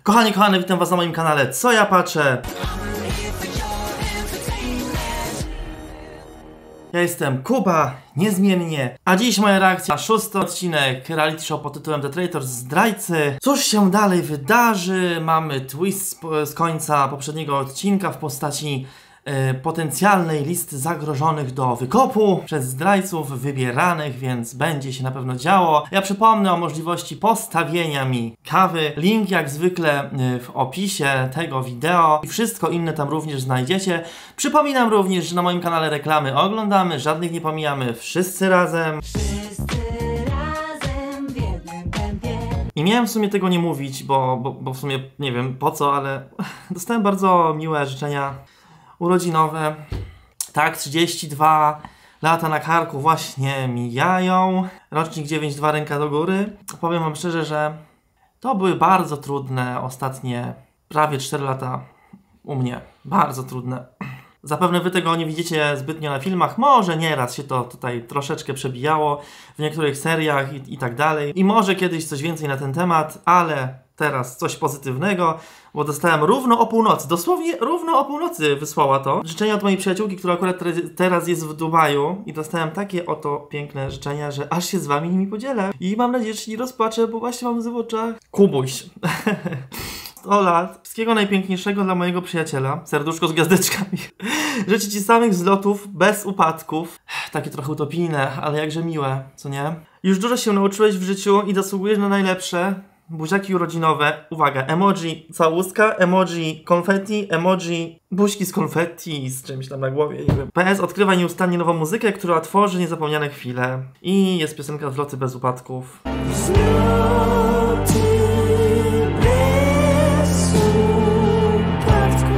Kochani, kochane, witam was na moim kanale Co ja patrzę. Ja jestem Kuba, niezmiennie, a dziś moja reakcja na 6. odcinek reality show pod tytułem The Traitors, Zdrajcy. Cóż się dalej wydarzy? Mamy twist z końca poprzedniego odcinka w postaci potencjalnej listy zagrożonych do wykopu przez zdrajców wybieranych, więc będzie się na pewno działo. Ja przypomnę o możliwości postawienia mi kawy. Link jak zwykle w opisie tego wideo i wszystko inne tam również znajdziecie. Przypominam również, że na moim kanale reklamy oglądamy, żadnych nie pomijamy, wszyscy razem. I miałem w sumie tego nie mówić, bo w sumie nie wiem po co, ale dostałem bardzo miłe życzenia urodzinowe. Tak, 32 lata na karku właśnie mijają. Rocznik 9-2, ręka do góry. Powiem wam szczerze, że to były bardzo trudne ostatnie prawie 4 lata u mnie. Bardzo trudne. Zapewne wy tego nie widzicie zbytnio na filmach. Może nieraz się to tutaj troszeczkę przebijało w niektórych seriach i tak dalej. I może kiedyś coś więcej na ten temat, ale teraz coś pozytywnego, bo dostałem równo o północy, dosłownie równo o północy wysłała to. Życzenia od mojej przyjaciółki, która akurat teraz jest w Dubaju i dostałem takie oto piękne życzenia, że aż się z wami nimi podzielę. I mam nadzieję, że się nie rozpaczę, bo właśnie mam łzy w oczach. Kubuś. 100 lat. Wszystkiego najpiękniejszego dla mojego przyjaciela. Serduszko z gwiazdeczkami. Życzę ci samych zlotów, bez upadków. Takie trochę utopijne, ale jakże miłe, co nie? Już dużo się nauczyłeś w życiu i zasługujesz na najlepsze. Buziaki urodzinowe, uwaga, emoji całuska, emoji konfetti, emoji buźki z konfetti z czymś tam na głowie, nie wiem. PS odkrywa nieustannie nową muzykę, która tworzy niezapomniane chwile. I jest piosenka Zloty bez upadków. Zloty bez upadków.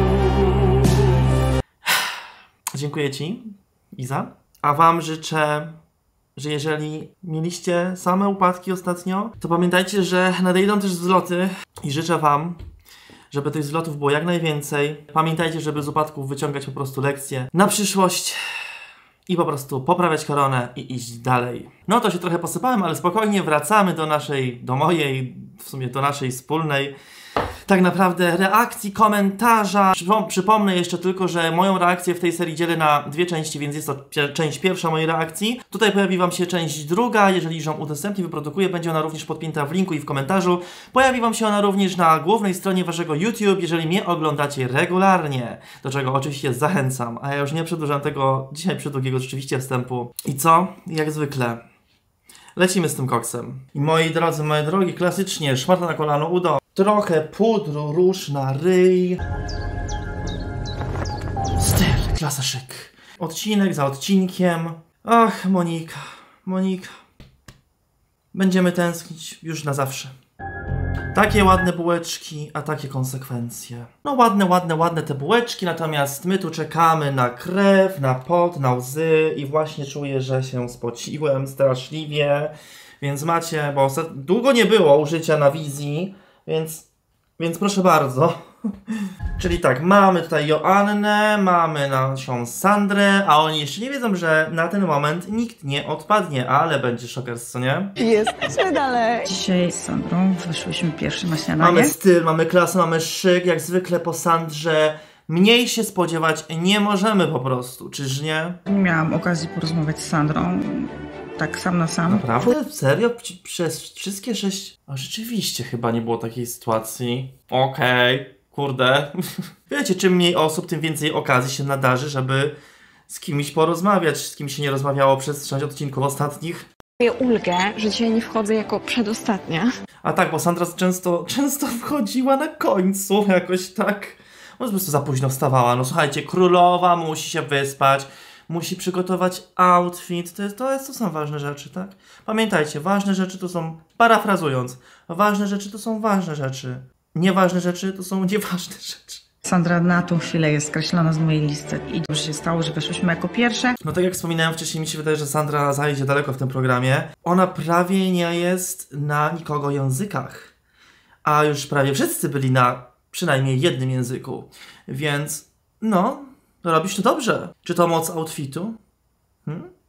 Dziękuję ci, Iza. A wam życzę, że jeżeli mieliście same upadki ostatnio, to pamiętajcie, że nadejdą też wzloty i życzę wam, żeby tych wzlotów było jak najwięcej. Pamiętajcie, żeby z upadków wyciągać po prostu lekcje na przyszłość i po prostu poprawiać koronę i iść dalej. No to się trochę posypałem, ale spokojnie wracamy do mojej, w sumie do naszej wspólnej tak naprawdę reakcji, komentarza. Przypomnę jeszcze tylko, że moją reakcję w tej serii dzielę na dwie części, więc jest to część pierwsza mojej reakcji. Tutaj pojawi wam się część druga, jeżeli ją udostępnię, wyprodukuję, będzie ona również podpięta w linku i w komentarzu. Pojawi wam się ona również na głównej stronie waszego YouTube, jeżeli mnie oglądacie regularnie, do czego oczywiście zachęcam. A ja już nie przedłużam tego dzisiaj przydługiego rzeczywiście wstępu. I co? Jak zwykle lecimy z tym koksem. I moi drodzy, moje drogi, klasycznie szmata na kolano, udo. Trochę pudru, róż na ryj. Styl, klasa szyk. Odcinek za odcinkiem. Ach, Monika, Monika. Będziemy tęsknić już na zawsze. Takie ładne bułeczki, a takie konsekwencje. No ładne te bułeczki, natomiast my tu czekamy na krew, na pot, na łzy i właśnie czuję, że się spociłem straszliwie. Więc macie, bo długo nie było użycia na wizji, więc proszę bardzo. Czyli tak, mamy tutaj Joannę, mamy naszą Sandrę, a oni jeszcze nie wiedzą, że na ten moment nikt nie odpadnie, ale będzie szokers, co nie? Jesteśmy dalej. Dzisiaj z Sandrą wyszłyśmy pierwszy na śniadanie. Mamy styl, mamy klasę, mamy szyk, jak zwykle po Sandrze. Mniej się spodziewać nie możemy po prostu, czyż nie? Nie miałam okazji porozmawiać z Sandrą, tak sam na sam. Naprawdę? Serio? Przez wszystkie 6... A rzeczywiście chyba nie było takiej sytuacji. Okej, kurde. Wiecie, czym mniej osób, tym więcej okazji się nadarzy, żeby z kimś porozmawiać, z kim się nie rozmawiało przez 6 odcinków ostatnich. Czuję ulgę, że dzisiaj nie wchodzę jako przedostatnia. A tak, bo Sandra często wchodziła na końcu, jakoś tak. Może po prostu za późno wstawała. No słuchajcie, królowa musi się wyspać, musi przygotować outfit. To są ważne rzeczy, tak? Pamiętajcie, ważne rzeczy to są, parafrazując, ważne rzeczy to są ważne rzeczy. Nieważne rzeczy to są nieważne rzeczy. Sandra na tą chwilę jest skreślona z mojej listy i dobrze się stało, że weszłyśmy jako pierwsze. No tak jak wspominałem wcześniej, mi się wydaje, że Sandra zajdzie daleko w tym programie. Ona prawie nie jest na nikogo językach. A już prawie wszyscy byli na przynajmniej jednym języku. Więc no, robisz to dobrze. Czy to moc outfitu?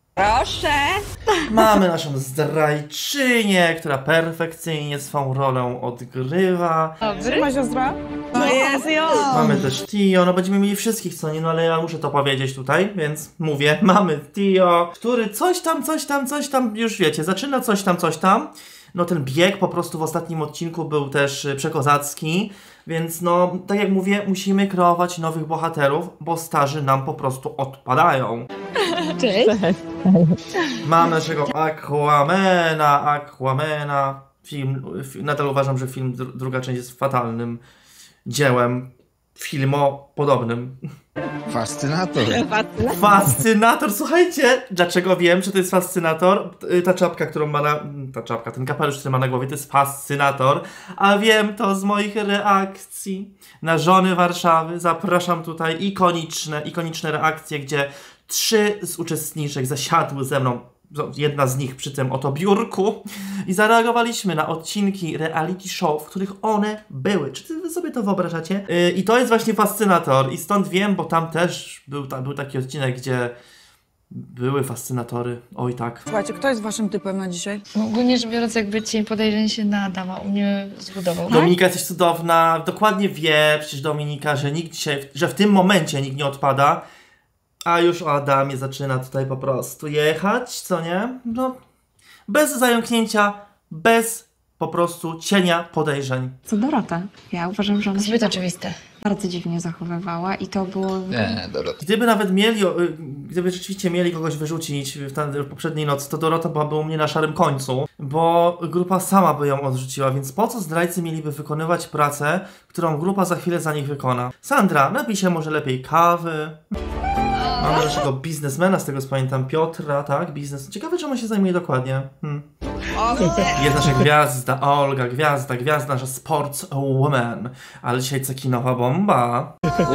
Proszę! Mamy naszą zdrajczynię, która perfekcyjnie swą rolę odgrywa. Dobry. Siostra? No jest ją! Mamy też Tio, no będziemy mieli wszystkich, co nie, no ale ja muszę to powiedzieć tutaj, więc mówię, mamy Tio, który coś tam, już wiecie, zaczyna coś tam. No ten bieg po prostu w ostatnim odcinku był też przekozacki, więc no, tak jak mówię, musimy kreować nowych bohaterów, bo starzy nam po prostu odpadają. Cześć! Mamy naszego Aquamana. Nadal uważam, że druga część jest fatalnym dziełem filmopodobnym. Fascynator. Fascynator, słuchajcie, dlaczego wiem, że to jest fascynator? Ta czapka, ten kapelusz, który ma na głowie, to jest fascynator, a wiem to z moich reakcji na Żony Warszawy. Zapraszam tutaj ikoniczne reakcje, gdzie 3 z uczestniczek zasiadły ze mną, jedna z nich przy tym oto biurku, i zareagowaliśmy na odcinki reality show, w których one były. Czy wy sobie to wyobrażacie? I to jest właśnie fascynator i stąd wiem, bo tam też był taki odcinek, gdzie były fascynatory. Oj tak. Słuchajcie, kto jest waszym typem na dzisiaj? No, ogólnie rzecz biorąc, jakby cień podejrzeń się na Adama u mnie zbudował. Dominika jesteś cudowna, dokładnie wie przecież Dominika, że nikt dzisiaj, że w tym momencie nikt nie odpada, a już o Adamie zaczyna tutaj po prostu jechać, co nie? No, bez zająknięcia, bez po prostu cienia podejrzeń. Co Dorota? Ja uważam, że ona się Zbyt oczywiste. bardzo dziwnie zachowywała i to było... Nie, Dorota. Gdyby rzeczywiście mieli kogoś wyrzucić w poprzedniej nocy, to Dorota byłaby u mnie na szarym końcu, bo grupa sama by ją odrzuciła, więc po co zdrajcy mieliby wykonywać pracę, którą grupa za chwilę za nich wykona? Sandra, napij się może lepiej kawy. Mamy naszego biznesmena, z tego co pamiętam, Piotra, tak? Ciekawe, czemu się zajmuje dokładnie. Jest nasza gwiazda, Olga, gwiazda, nasza sportswoman. Ale dzisiaj cekinowa bomba.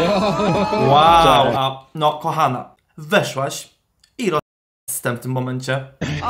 Wow! No, kochana, weszłaś i jestem w tym momencie.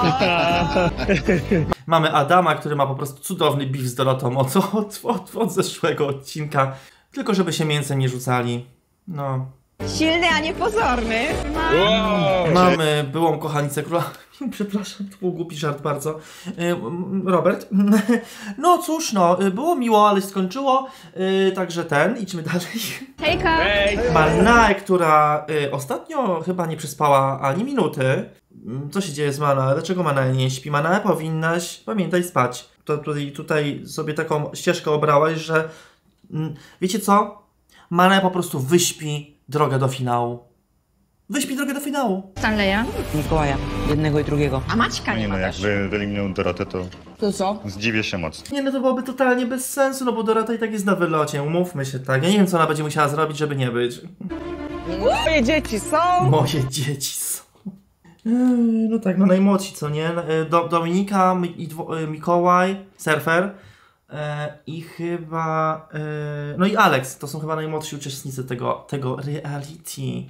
Mamy Adama, który ma po prostu cudowny beef z Dorotą od zeszłego odcinka. Tylko żeby się mięsem nie rzucali. No. Silny, a nie pozorny. Mamy byłą kochanicę króla. Przepraszam, to był głupi żart bardzo. Robert. No cóż, no, było miło, ale się skończyło. Także idźmy dalej. Hejka! Manae, która ostatnio chyba nie przespała ani minuty. Co się dzieje z Manae? Dlaczego Manae nie śpi? Manae, powinnaś pamiętać spać. Tutaj sobie taką ścieżkę obrałaś, że wiecie co? Manae po prostu wyśpi drogę do finału. Wyśpi drogę do finału. Stanleya. Mikołaja, jednego i drugiego. A Maćka nie ma też. Jakby wyeliminują Dorotę, to To co? zdziwię się mocno. Nie, no to byłoby totalnie bez sensu, no bo Dorota i tak jest na wylocie, umówmy się, tak? Ja nie wiem, co ona będzie musiała zrobić, żeby nie być. Moje dzieci są! Moje dzieci są. No tak, no najmłodsi, co nie? Dominika, Mikołaj, Surfer i chyba... no i Alex, to są chyba najmłodsi uczestnicy tego reality.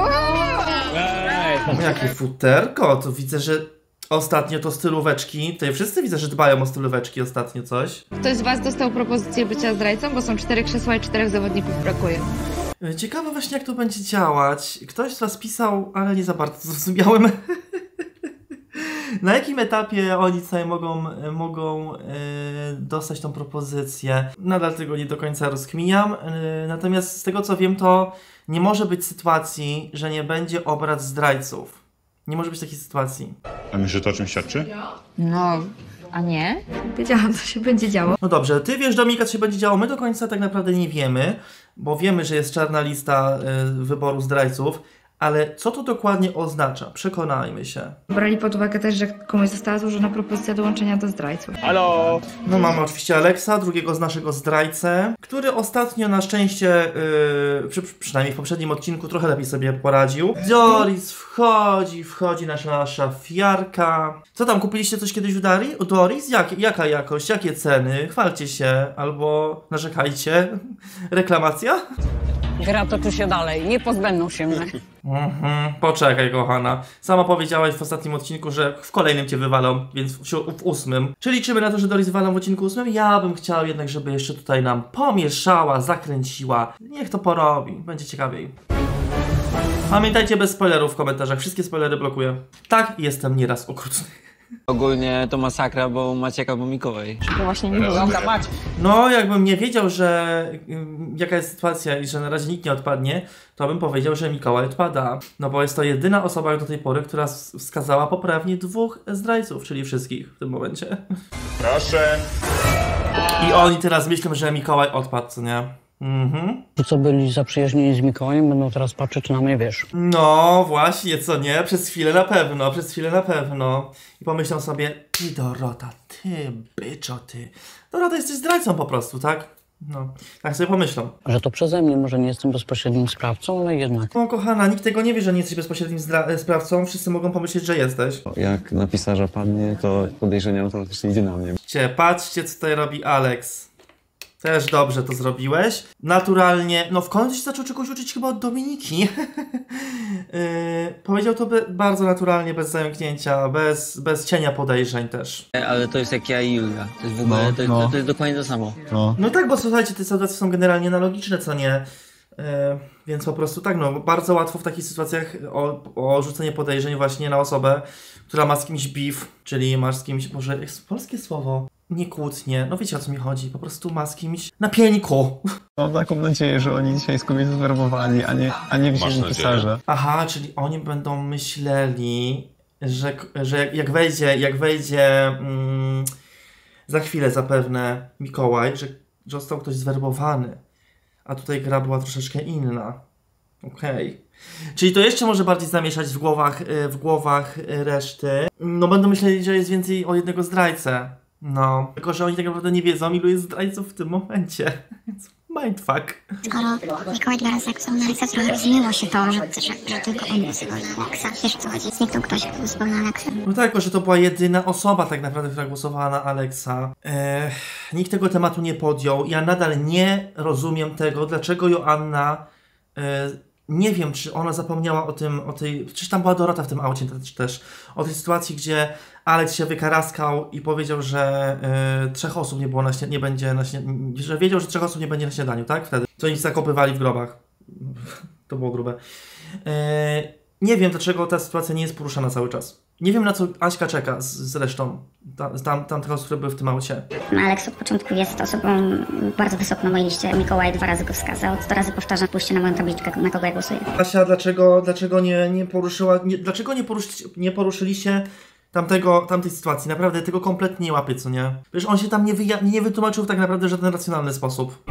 No jakie futerko, to widzę, że ostatnio to stylóweczki, tutaj wszyscy widzę, że dbają o stylóweczki ostatnio coś. Ktoś z was dostał propozycję bycia zdrajcą, bo są 4 krzesła i 4 zawodników brakuje. Ciekawe właśnie, jak to będzie działać. Ktoś z was pisał, ale nie za bardzo zrozumiałem. Na jakim etapie oni tutaj mogą dostać tą propozycję? Nadal tego nie do końca rozkminiam. Natomiast z tego co wiem, to nie może być sytuacji, że nie będzie obrad zdrajców. Nie może być takiej sytuacji. A myślisz, że to o czym świadczy? No, a nie? Wiedziałam, co się będzie działo. No dobrze, ty wiesz, Dominika, co się będzie działo. My do końca tak naprawdę nie wiemy, bo wiemy, że jest czarna lista wyboru zdrajców, ale co to dokładnie oznacza? Przekonajmy się. Brali pod uwagę też, że komuś została złożona propozycja dołączenia do zdrajców. No mamy oczywiście Alexa, drugiego z naszego zdrajcę, który ostatnio na szczęście, przynajmniej w poprzednim odcinku, trochę lepiej sobie poradził. Doris wchodzi nasza szafiarka. Co tam, kupiliście coś kiedyś u Doris? Jaka jakość, jakie ceny? Chwalcie się albo narzekajcie. Reklamacja? Gra toczy się dalej, nie pozbędą się mnie. Poczekaj, kochana. Sama powiedziałaś w ostatnim odcinku, że w kolejnym cię wywalą, więc w 8. Czy liczymy na to, że Doris wywalą w odcinku 8? Ja bym chciał jednak, żeby jeszcze tutaj nam pomieszała, zakręciła. Niech to porobi, będzie ciekawiej. Pamiętajcie, bez spoilerów w komentarzach. Wszystkie spoilery blokuję. Tak, jestem nieraz okrutny. Ogólnie to masakra, bo Maciek albo Mikołaj. To właśnie nie byłam. No, jakbym nie wiedział, że jaka jest sytuacja i że na razie nikt nie odpadnie, to bym powiedział, że Mikołaj odpada. No bo jest to jedyna osoba do tej pory, która wskazała poprawnie 2 zdrajców, czyli wszystkich w tym momencie. Proszę. I oni teraz myślą, że Mikołaj odpadł, co nie? Ci, co byli zaprzyjaźnieni z Mikołajem, będą teraz patrzeć na mnie, wiesz. No, właśnie, co nie? Przez chwilę na pewno. I pomyślą sobie, ty Dorota, ty byczo, ty. Dorota, jesteś zdrajcą po prostu, tak? No, tak sobie pomyślą. Że to przeze mnie, może nie jestem bezpośrednim sprawcą, ale jednak. No, kochana, nikt tego nie wie, że nie jesteś bezpośrednim sprawcą. Wszyscy mogą pomyśleć, że jesteś. Jak na pisarza padnie, to podejrzenie automatycznie idzie na mnie. Patrzcie, co tutaj robi Alex. Też dobrze to zrobiłeś. Naturalnie, no w końcu się zaczął czegoś uczyć chyba od Dominiki. Powiedział to bardzo naturalnie, bez zająknięcia, bez cienia podejrzeń też. Ale to jest jak ja i Julia. To jest w ogóle, to jest dokładnie to samo. No tak, bo słuchajcie, te sytuacje są generalnie analogiczne, co nie? Więc po prostu tak, no bardzo łatwo w takich sytuacjach o rzucenie podejrzeń właśnie na osobę, która ma z kimś beef, czyli masz z kimś, może jest polskie słowo? Nie kłótnie, no wiecie o co mi chodzi, po prostu ma z kimś na pieńku. Mam taką nadzieję, że oni dzisiaj z kobiety zwerbowali, a nie wzięli pisarza. Aha, czyli oni będą myśleli, że jak wejdzie za chwilę zapewne Mikołaj, że został ktoś zwerbowany, a tutaj gra była troszeczkę inna. Okej. Czyli to jeszcze może bardziej zamieszać w głowach reszty. No będą myśleli, że jest więcej o jednego zdrajcę. No, tylko że oni tak naprawdę nie wiedzą, ilu jest zdrajców w tym momencie. Więc mindfuck. Skoro Mikołaj 2 razy zagłosował na Alexa, to rozumieło się to, że tylko on głosował na Alexa. Wiesz o co chodzi? Zniknął ktoś, kto głosował na Alexa. No tak, że to była jedyna osoba tak naprawdę, która głosowała na Alexa. Nikt tego tematu nie podjął. Ja nadal nie rozumiem tego, dlaczego Joanna... nie wiem, czy ona zapomniała o tej... Przecież tam była Dorota w tym aucie też. O tej sytuacji, gdzie Alex się wykaraskał i powiedział, że 3 osób nie było nie będzie na śniadaniu. Że wiedział, że 3 osób nie będzie na śniadaniu, tak? Wtedy. Co oni zakopywali w grobach. To było grube. Nie wiem, dlaczego ta sytuacja nie jest poruszana cały czas. Nie wiem, na co Aśka czeka z resztą tamtych osób, które były w tym aucie. Alex od początku jest osobą bardzo wysoko na mojej liście. Mikołaj 2 razy go wskazał. 100 razy powtarzam, pójście na moją tabliczkę, na kogo ja głosuję. Asia, dlaczego nie poruszyliście tamtej sytuacji? Naprawdę tego kompletnie nie łapię, co nie? Wiesz, on się tam nie wytłumaczył w tak naprawdę w żaden racjonalny sposób.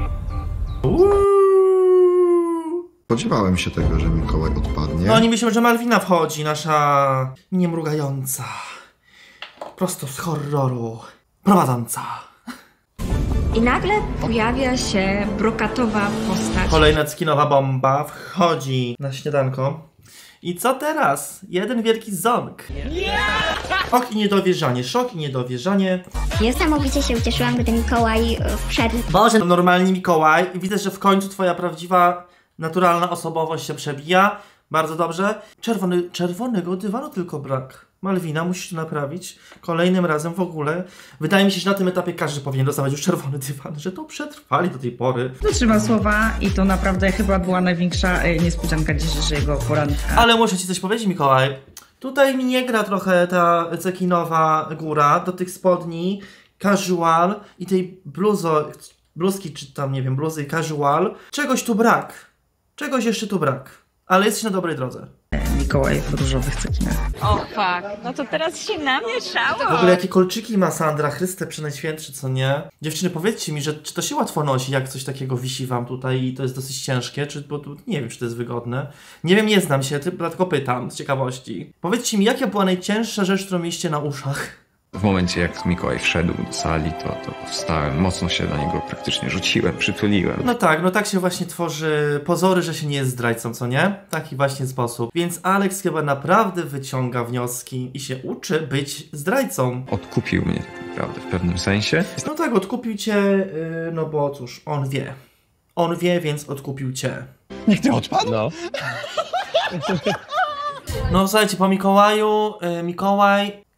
Spodziewałem się tego, że Mikołaj odpadnie. No oni myślą, że Malwina wchodzi, nasza niemrugająca, prosto z horroru, prowadząca. I nagle pojawia się brokatowa postać. Kolejna skinowa bomba wchodzi na śniadanko. I co teraz? Jeden wielki ząg. Szok i niedowierzanie. Niesamowicie się ucieszyłam, gdy Mikołaj wszedł. Boże, normalnie Mikołaj. Widzę, że w końcu twoja prawdziwa, naturalna osobowość się przebija. Bardzo dobrze. Czerwonego dywanu tylko brak. Malwina, musisz to naprawić. Kolejnym razem w ogóle. Wydaje mi się, że na tym etapie każdy powinien dostawać już czerwony dywan, że to przetrwali do tej pory. Dotrzyma słowa i to naprawdę chyba była największa niespodzianka dzisiejszego poranka. Ale muszę ci coś powiedzieć, Mikołaj. Tutaj mi nie gra trochę ta cekinowa góra do tych spodni casual i tej bluzki, czy tam, nie wiem, bluzy casual. Czegoś tu brak. Czegoś jeszcze tu brak. Ale jesteś na dobrej drodze. Mikołaj w różowych cekinach. O fuck, no to teraz się namieszało. W ogóle jakie kolczyki ma Sandra, Chryste Przenajświętszy, co nie? Dziewczyny, powiedzcie mi, czy to się łatwo nosi, jak coś takiego wisi wam tutaj i to jest dosyć ciężkie, bo nie wiem, czy to jest wygodne. Nie wiem, nie znam się, tylko pytam z ciekawości. Powiedzcie mi, jaka była najcięższa rzecz, którą mieliście na uszach? W momencie, jak Mikołaj wszedł do sali, to wstałem, mocno się na niego praktycznie rzuciłem, przytuliłem. No tak się właśnie tworzy pozory, że się nie jest zdrajcą, co nie? Taki właśnie sposób. Więc Alex chyba naprawdę wyciąga wnioski i się uczy być zdrajcą. Odkupił mnie tak naprawdę w pewnym sensie. No tak, odkupił cię, no bo cóż, on wie. On wie, więc odkupił cię. Niech ty odpadł? No. No słuchajcie, po Mikołaju, Mikołaj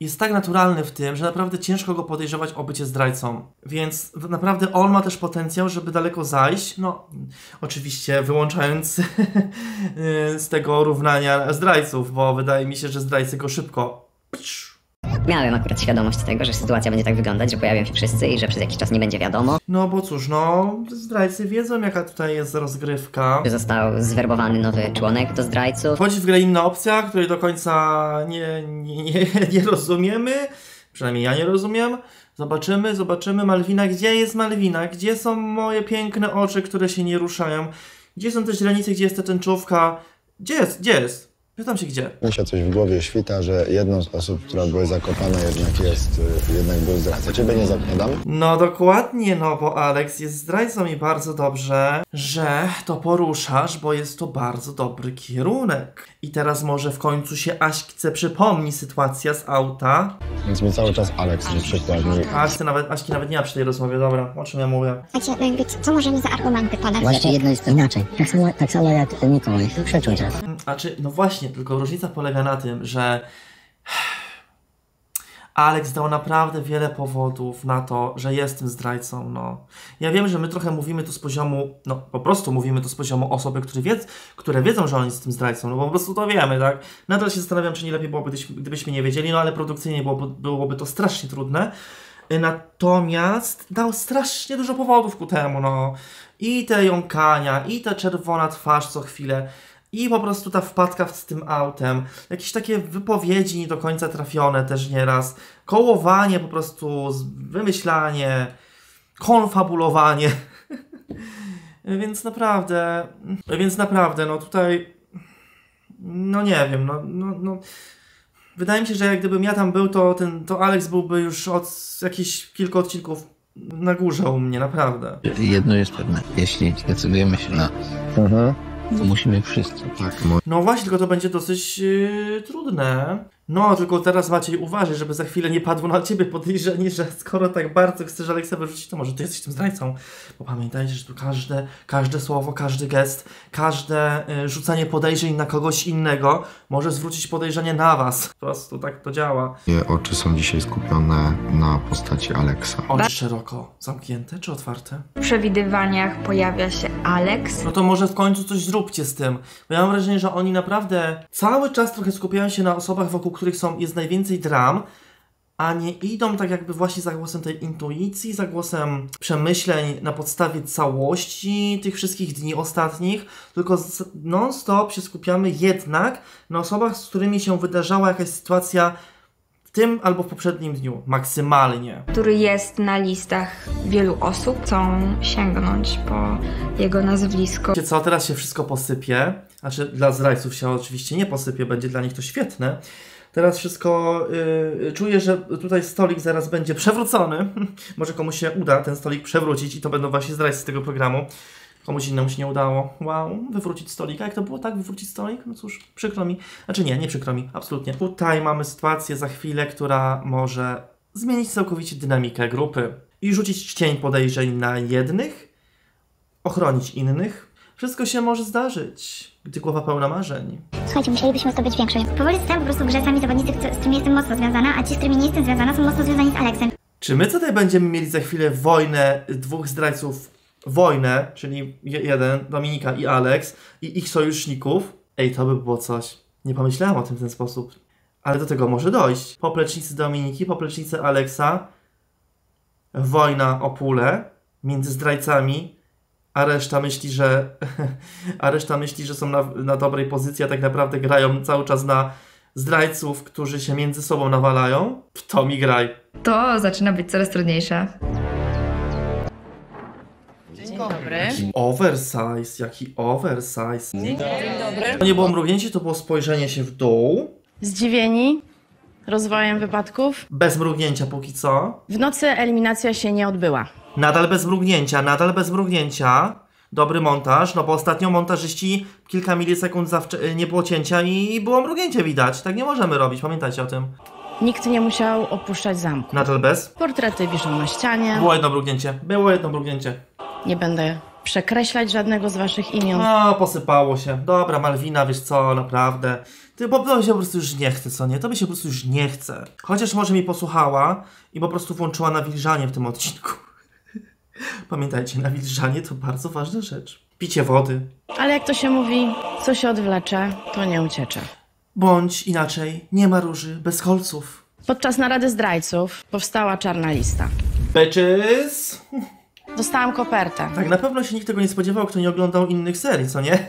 jest tak naturalny w tym, że naprawdę ciężko go podejrzewać o bycie zdrajcą. Więc naprawdę on ma też potencjał, żeby daleko zajść. No, oczywiście wyłączając z tego równania zdrajców, bo wydaje mi się, że zdrajcy go szybko... Miałem akurat świadomość tego, że sytuacja będzie tak wyglądać, że pojawią się wszyscy i że przez jakiś czas nie będzie wiadomo. No bo cóż, no zdrajcy wiedzą, jaka tutaj jest rozgrywka. Że został zwerbowany nowy członek do zdrajców. Wchodzi w grę inna opcja, której do końca nie rozumiemy. Przynajmniej ja nie rozumiem. Zobaczymy. Malwina, gdzie jest Malwina? Gdzie są moje piękne oczy, które się nie ruszają? Gdzie są te źrenice, gdzie jest ta tęczówka? Gdzie jest? Pytam się gdzie. Mi się coś w głowie świta, że jedną z osób, która była zakopana jednak był zdrajca. Ciebie nie zakładam? No dokładnie, no bo Alex jest zdrajcą i bardzo dobrze, że to poruszasz, bo jest to bardzo dobry kierunek. I teraz może w końcu się Aśce przypomni sytuacja z auta. Więc mi cały czas Alex nie przykładnie. Aśki nawet nie ma przy tej rozmowie, dobra, o czym ja mówię. Co możemy za argumenty podać? Właśnie jedno jest inaczej. Tak samo jak Mikołaj, przeczucia. No właśnie, tylko różnica polega na tym, że Alex dał naprawdę wiele powodów na to, że jest tym zdrajcą, no. Ja wiem, że my trochę mówimy to z poziomu, no po prostu mówimy to z poziomu osoby, które wiedzą, że on jest tym zdrajcą, no bo po prostu to wiemy, tak? Nadal się zastanawiam, czy nie lepiej byłoby, gdybyśmy nie wiedzieli, no ale produkcyjnie byłoby to strasznie trudne. Natomiast dał strasznie dużo powodów ku temu, no. I te jąkania, i ta czerwona twarz co chwilę. I po prostu ta wpadka z tym autem, jakieś takie wypowiedzi nie do końca trafione też nieraz, kołowanie po prostu, wymyślanie, konfabulowanie. Więc naprawdę, no tutaj, no nie wiem, no wydaje mi się, że jak gdybym ja tam był, to Alex byłby już od jakichś kilku odcinków na górze u mnie, naprawdę. Jedno jest pewne, jeśli decydujemy się na... To musimy wszyscy. Tak, no właśnie, tylko to będzie dosyć trudne. No, tylko teraz Maciej uważaj, żeby za chwilę nie padło na ciebie podejrzenie, że skoro tak bardzo chcesz Alexa wyrzucić, to może ty jesteś tym zdrajcą. Bo pamiętajcie, że tu każde słowo, każdy gest, każde rzucanie podejrzeń na kogoś innego może zwrócić podejrzenie na was. Po prostu tak to działa. Moje oczy są dzisiaj skupione na postaci Alexa. Oczy szeroko zamknięte czy otwarte? W przewidywaniach pojawia się Alex. No to może w końcu coś zróbcie z tym. Bo ja mam wrażenie, że oni naprawdę cały czas trochę skupiają się na osobach, wokół których jest najwięcej dram, a nie idą tak jakby właśnie za głosem tej intuicji, za głosem przemyśleń na podstawie całości tych wszystkich dni ostatnich, tylko non-stop się skupiamy jednak na osobach, z którymi się wydarzała jakaś sytuacja w tym albo w poprzednim dniu, maksymalnie. Który jest na listach wielu osób, chcą sięgnąć po jego nazwisko. Wiecie co, teraz się wszystko posypie, znaczy dla zdrajców się oczywiście nie posypie, będzie dla nich to świetne. Teraz wszystko, czuję, że tutaj stolik zaraz będzie przewrócony. Może komuś się uda ten stolik przewrócić i to będą właśnie zdrajcy z tego programu. Komuś innemu się nie udało. Wow, wywrócić stolik. A jak to było, tak? Wywrócić stolik? No cóż, przykro mi. Znaczy nie przykro mi, absolutnie. Tutaj mamy sytuację za chwilę, która może zmienić całkowicie dynamikę grupy. I rzucić cień podejrzeń na jednych, ochronić innych. Wszystko się może zdarzyć, gdy głowa pełna marzeń. Słuchajcie, musielibyśmy zdobyć większość. Powoli zostają po prostu w grze sami zawodnicy, z którymi jestem mocno związana, a ci, z którymi nie jestem związana, są mocno związani z Alexem. Czy my tutaj będziemy mieli za chwilę wojnę dwóch zdrajców, czyli jeden, Dominika i Alex, i ich sojuszników? Ej, to by było coś. Nie pomyślałem o tym w ten sposób. Ale do tego może dojść. Poplecznicy Dominiki, poplecznicy Alexa, wojna o pulę między zdrajcami, a reszta myśli, że są na dobrej pozycji, a tak naprawdę grają cały czas na zdrajców, którzy się między sobą nawalają. W to mi graj. To zaczyna być coraz trudniejsze. Dzień dobry. Jaki oversize. Dzień dobry. To nie było mrugnięcie, to było spojrzenie się w dół. Zdziwieni rozwojem wypadków? Bez mrugnięcia póki co. W nocy eliminacja się nie odbyła. Nadal bez mrugnięcia. Dobry montaż, no bo ostatnio montażyści kilka milisekund nie było cięcia i było mrugnięcie widać. Tak nie możemy robić, pamiętajcie o tym. Nikt nie musiał opuszczać zamku. Nadal bez? Portrety wiszą na ścianie. Było jedno mrugnięcie. Nie będę przekreślać żadnego z waszych imion. No, posypało się. Dobra, Malwina, wiesz co, naprawdę. Bo mi się po prostu już nie chce, co nie? To mi się po prostu już nie chce. Chociaż może mi posłuchała i po prostu włączyła nawilżanie w tym odcinku. Pamiętajcie, nawilżanie to bardzo ważna rzecz. Picie wody. Ale jak to się mówi, co się odwlecze, to nie uciecze. Bądź inaczej, nie ma róży bez kolców. Podczas narady zdrajców powstała czarna lista. Bitches! Dostałam kopertę. Tak, na pewno się nikt tego nie spodziewał, kto nie oglądał innych serii, co nie?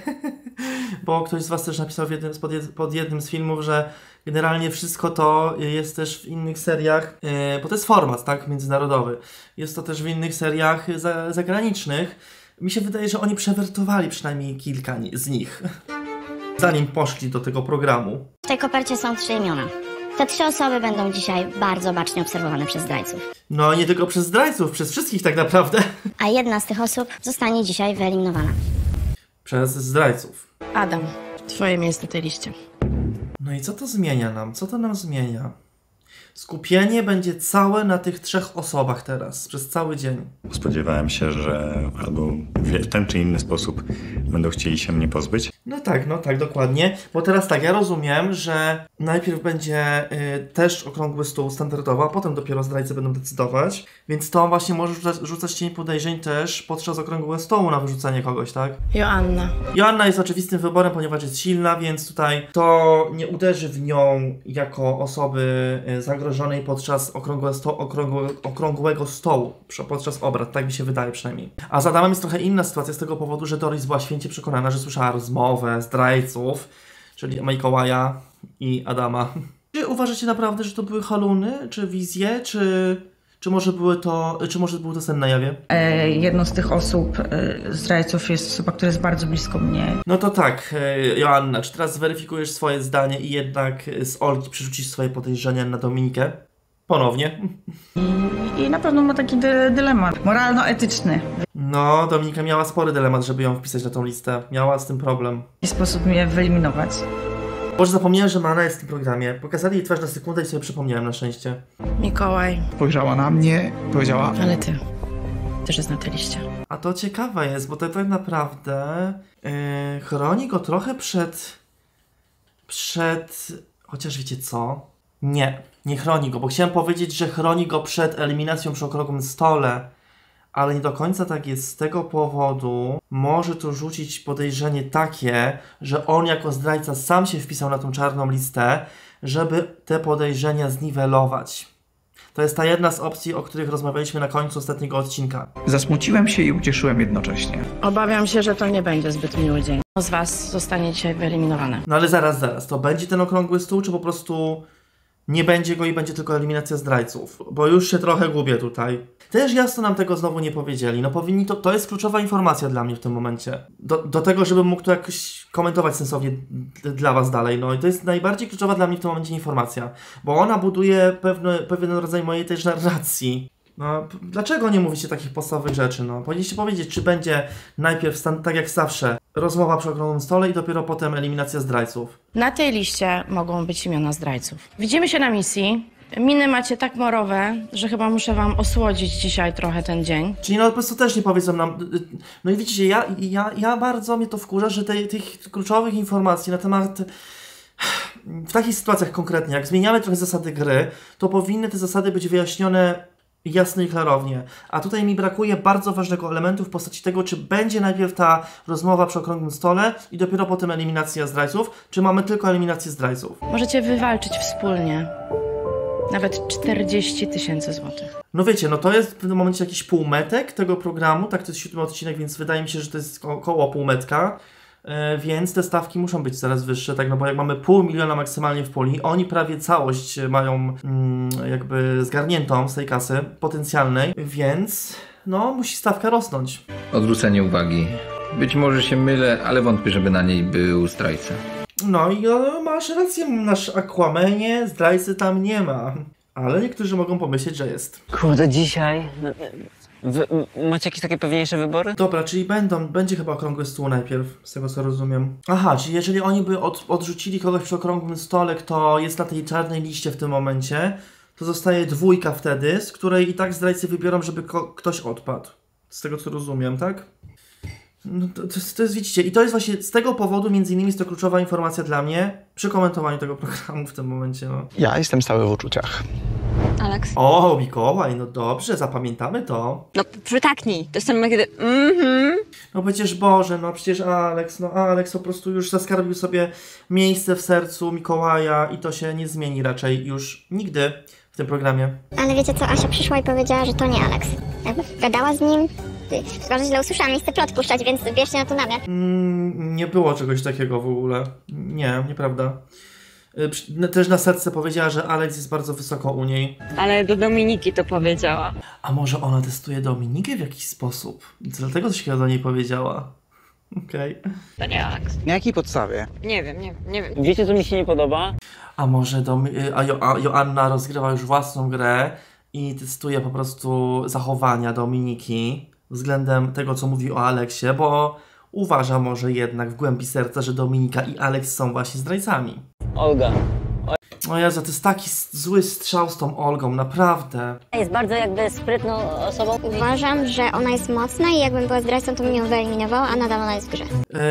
Bo ktoś z was też napisał pod jednym z filmów, że generalnie wszystko to jest też w innych seriach, bo to jest format, tak, międzynarodowy. Jest to też w innych seriach zagranicznych. Mi się wydaje, że oni przewertowali przynajmniej kilka z nich, zanim poszli do tego programu. W tej kopercie są 3 imiona. Te 3 osoby będą dzisiaj bardzo bacznie obserwowane przez zdrajców. No nie tylko przez zdrajców, przez wszystkich tak naprawdę. A jedna z tych osób zostanie dzisiaj wyeliminowana. Przez zdrajców. Adam, twoje miejsce na tej liście. No i co to zmienia nam? Co to nam zmienia? Skupienie będzie całe na tych 3 osobach teraz, przez cały dzień. Spodziewałem się, że albo w ten czy inny sposób będą chcieli się mnie pozbyć. No tak, dokładnie. Bo teraz tak, ja rozumiem, że najpierw będzie też okrągły stół standardowo, a potem dopiero zdrajcy będą decydować. Więc to właśnie może rzucać cień podejrzeń też podczas okrągłego stołu na wyrzucenie kogoś, tak? Joanna. Joanna jest oczywistym wyborem, ponieważ jest silna, więc tutaj to nie uderzy w nią jako osoby zagrożonej podczas okrągłego stołu, podczas obrad, tak mi się wydaje przynajmniej. A z Adamem jest trochę inna sytuacja z tego powodu, że Doris była święcie przekonana, że słyszała rozmowę zdrajców, czyli Mikołaja i Adama. Czy uważacie naprawdę, że to były haluny, czy wizje, czy może był to sen na jawie? Jedną z tych osób, zdrajców, jest osoba, która jest bardzo blisko mnie. No to tak, Joanna, czy teraz zweryfikujesz swoje zdanie i jednak z Olgi przerzucisz swoje podejrzenia na Dominikę? Ponownie. I na pewno ma taki dylemat moralno-etyczny. No, Dominika miała spory dylemat, żeby ją wpisać na tą listę. Miała z tym problem. W jaki sposób mnie wyeliminować? Boże, zapomniałem, że Mana jest w tym programie. Pokazali jej twarz na sekundę i sobie przypomniałem, na szczęście. Mikołaj. Spojrzała na mnie, powiedziała... Ale ty też jest na tej liście. A to ciekawe jest, bo to tak naprawdę chroni go trochę przed... Chociaż wiecie co? Nie chroni go, bo chciałem powiedzieć, że chroni go przed eliminacją przy okrągłym stole, ale nie do końca tak jest. Z tego powodu może tu rzucić podejrzenie takie, że on jako zdrajca sam się wpisał na tą czarną listę, żeby te podejrzenia zniwelować. To jest ta jedna z opcji, o których rozmawialiśmy na końcu ostatniego odcinka. Zasmuciłem się i ucieszyłem jednocześnie. Obawiam się, że to nie będzie zbyt miły dzień. Z was zostanie dzisiaj wyeliminowane. No ale zaraz. To będzie ten okrągły stół, czy po prostu nie będzie go i będzie tylko eliminacja zdrajców? Bo już się trochę gubię tutaj. Też jasno nam tego znowu nie powiedzieli. No powinni to jest kluczowa informacja dla mnie w tym momencie. Do tego, żebym mógł to jakoś komentować sensownie dla was dalej. No i to jest najbardziej kluczowa dla mnie w tym momencie informacja. Bo ona buduje pewien rodzaj mojej też narracji. No, dlaczego nie mówicie takich podstawowych rzeczy? No, powinniście powiedzieć, czy będzie najpierw, tak jak zawsze, rozmowa przy okrągłym stole i dopiero potem eliminacja zdrajców. Na tej liście mogą być imiona zdrajców. Widzimy się na misji. Miny macie tak morowe, że chyba muszę wam osłodzić dzisiaj trochę ten dzień. Czyli no po prostu też nie powiedzą nam... No i widzicie, ja bardzo mnie to wkurza, że tych kluczowych informacji na temat... W takich sytuacjach konkretnie, jak zmieniamy trochę zasady gry, to powinny te zasady być wyjaśnione jasno i klarownie. A tutaj mi brakuje bardzo ważnego elementu w postaci tego, czy będzie najpierw ta rozmowa przy okrągłym stole i dopiero potem eliminacja zdrajców, czy mamy tylko eliminację zdrajców. Możecie wywalczyć wspólnie nawet 40 000 złotych. No wiecie, no to jest w tym momencie jakiś półmetek tego programu, tak to jest 7 odcinek, więc wydaje mi się, że to jest około półmetka. Więc te stawki muszą być coraz wyższe, tak, no bo jak mamy 500 000 maksymalnie w puli, oni prawie całość mają jakby zgarniętą z tej kasy potencjalnej, więc no musi stawka rosnąć. Odwrócenie uwagi. Być może się mylę, ale wątpię, żeby na niej był zdrajca. No i masz rację, nasz Aquamanie, zdrajcy tam nie ma. Ale niektórzy mogą pomyśleć, że jest. Kurde, dzisiaj... Wy macie jakieś takie pewniejsze wybory? Dobra, czyli będzie chyba okrągły stół najpierw, z tego co rozumiem. Aha, czyli jeżeli oni by odrzucili kogoś przy okrągłym stole, kto jest na tej czarnej liście w tym momencie, to zostaje 2 wtedy, z której i tak zdrajcy wybiorą, żeby ktoś odpadł. Z tego co rozumiem, tak? No to jest, widzicie, i to jest właśnie z tego powodu, między innymi jest to kluczowa informacja dla mnie przy komentowaniu tego programu w tym momencie, no. Ja jestem stały w uczuciach. Alex. O, Mikołaj, no dobrze, zapamiętamy to. No przytaknij, to jest ten moment, kiedy No przecież Boże, no przecież Alex po prostu już zaskarbił sobie miejsce w sercu Mikołaja i to się nie zmieni raczej już nigdy w tym programie. Ale wiecie co, Asia przyszła i powiedziała, że to nie Alex. Jakby gadała z nim. Chyba, że źle usłyszałam, nie chcę plot puszczać, więc bierzcie na to namiar. Nie było czegoś takiego w ogóle. Nie, nieprawda. Też na setce powiedziała, że Alex jest bardzo wysoko u niej. Ale do Dominiki to powiedziała. A może ona testuje Dominikę w jakiś sposób? Dlatego coś do niej powiedziała. Okej. To nie Alex. Na jakiej podstawie? Nie wiem. Wiecie, co mi się nie podoba? A może Joanna rozgrywa już własną grę i testuje po prostu zachowania Dominiki względem tego, co mówi o Aleksie, bo uważa może jednak w głębi serca, że Dominika i Alex są właśnie zdrajcami. Olga. O Jezu, to jest taki zły strzał z tą Olgą, naprawdę. Jest bardzo jakby sprytną osobą. Uważam, że ona jest mocna i jakbym była zdrajcą, to bym ją wyeliminowała, a nadal ona jest w grze.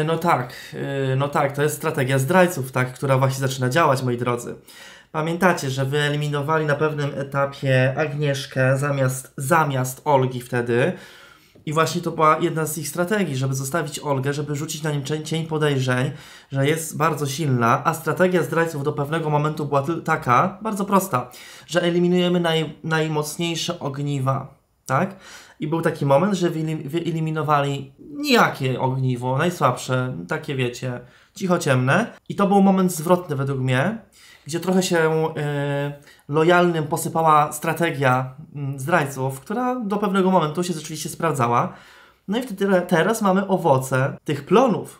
No tak, to jest strategia zdrajców, tak, która właśnie zaczyna działać, moi drodzy. Pamiętacie, że wyeliminowali na pewnym etapie Agnieszkę zamiast Olgi wtedy. I właśnie to była jedna z ich strategii, żeby zostawić Olgę, żeby rzucić na nim cień podejrzeń, że jest bardzo silna, a strategia zdrajców do pewnego momentu była taka, bardzo prosta, że eliminujemy najmocniejsze ogniwa, tak? I był taki moment, że wyeliminowali nijakie ogniwo, najsłabsze, takie wiecie, cichociemne. I to był moment zwrotny według mnie, gdzie trochę się lojalnym posypała strategia zdrajców, która do pewnego momentu się rzeczywiście sprawdzała. No i wtedy teraz mamy owoce tych plonów,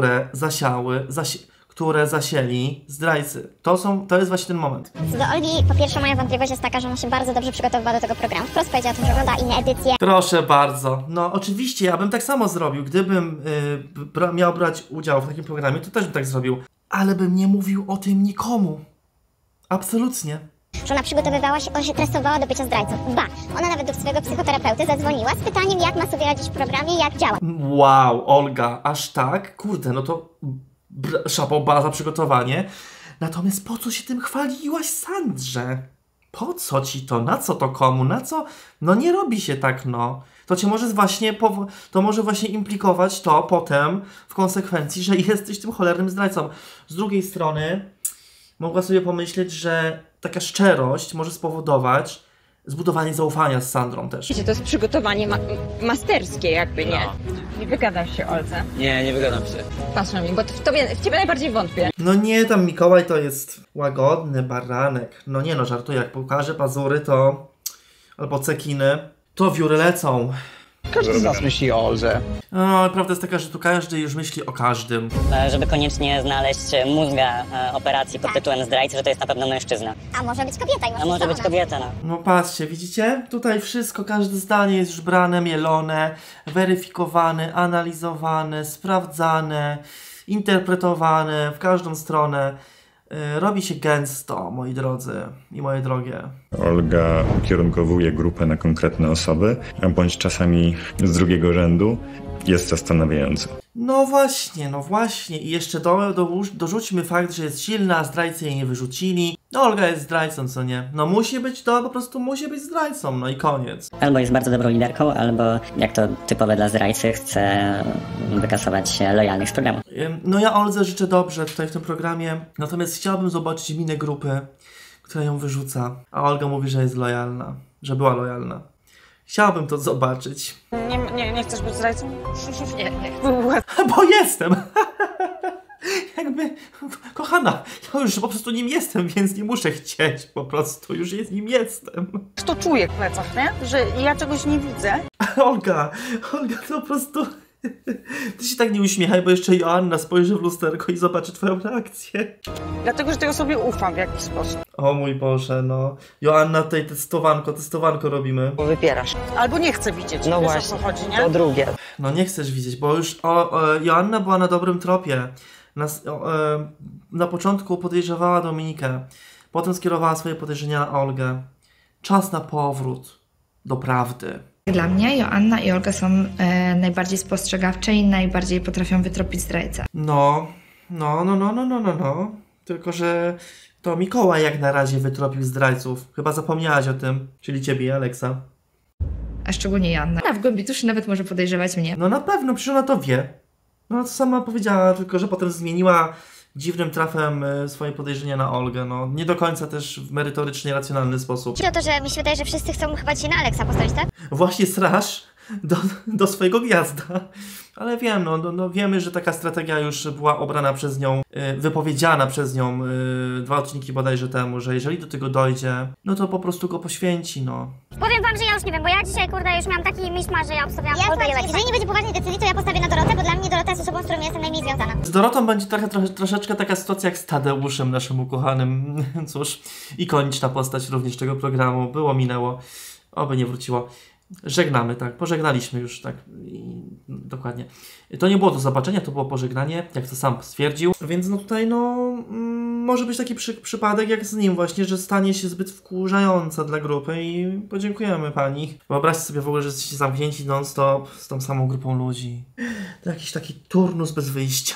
które zasieli zdrajcy. To jest właśnie ten moment. Co do Olgi, po pierwsze moja wątpliwość jest taka, że ona się bardzo dobrze przygotowywała do tego programu. Wprost powiedziała, że ogląda inne edycje. Proszę bardzo. No oczywiście, ja bym tak samo zrobił. Gdybym miał brać udział w takim programie, to też bym tak zrobił. Ale bym nie mówił o tym nikomu. Absolutnie. Że ona przygotowywała się, ona się testowała do bycia zdrajcą. Ba, ona nawet do swojego psychoterapeuty zadzwoniła z pytaniem, jak ma sobie radzić w programie, jak działa. Wow, Olga, aż tak? Kurde, no to szapoba za przygotowanie. Natomiast po co się tym chwaliłaś, Sandrze? Po co ci to? Na co to komu? Na co? No nie robi się tak, no. To cię może właśnie implikować to potem w konsekwencji, że jesteś tym cholernym zdrajcą. Z drugiej strony mogła sobie pomyśleć, że taka szczerość może spowodować zbudowanie zaufania z Sandrą też. Wiecie, to jest przygotowanie masterskie jakby, nie? Nie wygadasz się, Olce. Nie wygadam się. Patrz na mnie, bo w ciebie najbardziej wątpię. No nie, tam Mikołaj to jest łagodny baranek. No nie no, żartuję, jak pokaże pazury to... albo cekiny, to wióry lecą. Każdy z nas myśli o Olze. No, prawda jest taka, że tu każdy już myśli o każdym. Żeby koniecznie znaleźć mózga operacji pod tytułem zdrajcy, że to jest na pewno mężczyzna. A może być kobieta i A może być kobieta, no. No patrzcie, widzicie? Tutaj wszystko, każde zdanie jest już brane, mielone, weryfikowane, analizowane, sprawdzane, interpretowane w każdą stronę. Robi się gęsto, moi drodzy i moje drogie. Olga ukierunkowuje grupę na konkretne osoby, bądź czasami z drugiego rzędu. Jest zastanawiające. No właśnie. I jeszcze dorzućmy fakt, że jest silna, a zdrajcy jej nie wyrzucili. No Olga jest zdrajcą, co nie? No po prostu musi być zdrajcą, no i koniec. Albo jest bardzo dobrą liderką, albo jak to typowe dla zdrajcy, chce wykasować lojalnych z programu. No ja Oldze życzę dobrze tutaj w tym programie, natomiast chciałbym zobaczyć minę grupy, która ją wyrzuca. A Olga mówi, że jest lojalna, że była lojalna. Chciałabym to zobaczyć. Nie chcesz być zdrajcą? Nie. Bo jestem! Jakby, kochana, ja już po prostu nim jestem, więc nie muszę chcieć, po prostu już nim jestem. To czuję w plecach, nie? Że ja czegoś nie widzę. Olga, to po prostu... Ty się tak nie uśmiechaj, bo jeszcze Joanna spojrzy w lusterko i zobaczy twoją reakcję. Dlatego, że tego sobie ufam w jakiś sposób. O mój Boże, no. Joanna, tutaj testowanko robimy. Bo wypierasz. Albo nie chcę widzieć, no wiesz, właśnie, o co chodzi, nie? po drugie. No nie chcesz widzieć, bo już Joanna była na dobrym tropie. Na początku podejrzewała Dominikę, potem skierowała swoje podejrzenia na Olgę. Czas na powrót do prawdy. Dla mnie Joanna i Olga są najbardziej spostrzegawcze i najbardziej potrafią wytropić zdrajcę. No. Tylko, że to Mikołaj jak na razie wytropił zdrajców. Chyba zapomniałaś o tym, czyli ciebie i Aleksa. A szczególnie Joanna. Ona w głębi duszy nawet może podejrzewać mnie. No na pewno, przecież ona to wie. No to sama powiedziała, tylko że potem zmieniła dziwnym trafem swoje podejrzenia na Olgę. No nie do końca też w merytorycznie racjonalny sposób. Chodzi o to, że mi się wydaje, że wszyscy chcą chyba dzisiaj na Aleksa postawić, tak? Właśnie straż do swojego gwiazda. Ale wiem, no wiemy, że taka strategia już była obrana przez nią, wypowiedziana przez nią 2 odcinki bodajże temu, że jeżeli do tego dojdzie, no to po prostu go poświęci, no. Powiem wam, że ja już nie wiem, bo ja dzisiaj, kurde, już miałam taki miszmasz, że ja obstawiałam Olgę i Aleksa. Jeżeli nie będzie poważnej decyzji, to ja postawię na Dorotę, bo dla mnie Dorota jest osobą, z którą jestem najmniej związana. Z Dorotą będzie troszeczkę taka sytuacja jak z Tadeuszem, naszym ukochanym. Cóż, ikoniczna postać również tego programu. Było, minęło, oby nie wróciło. Żegnamy, tak, pożegnaliśmy już, tak, dokładnie. To nie było do zobaczenia, to było pożegnanie, jak to sam stwierdził, więc no tutaj może być taki przypadek jak z nim właśnie, że stanie się zbyt wkurzająca dla grupy i podziękujemy pani. Wyobraźcie sobie w ogóle, że jesteście zamknięci non-stop z tą samą grupą ludzi. To jakiś taki turnus bez wyjścia.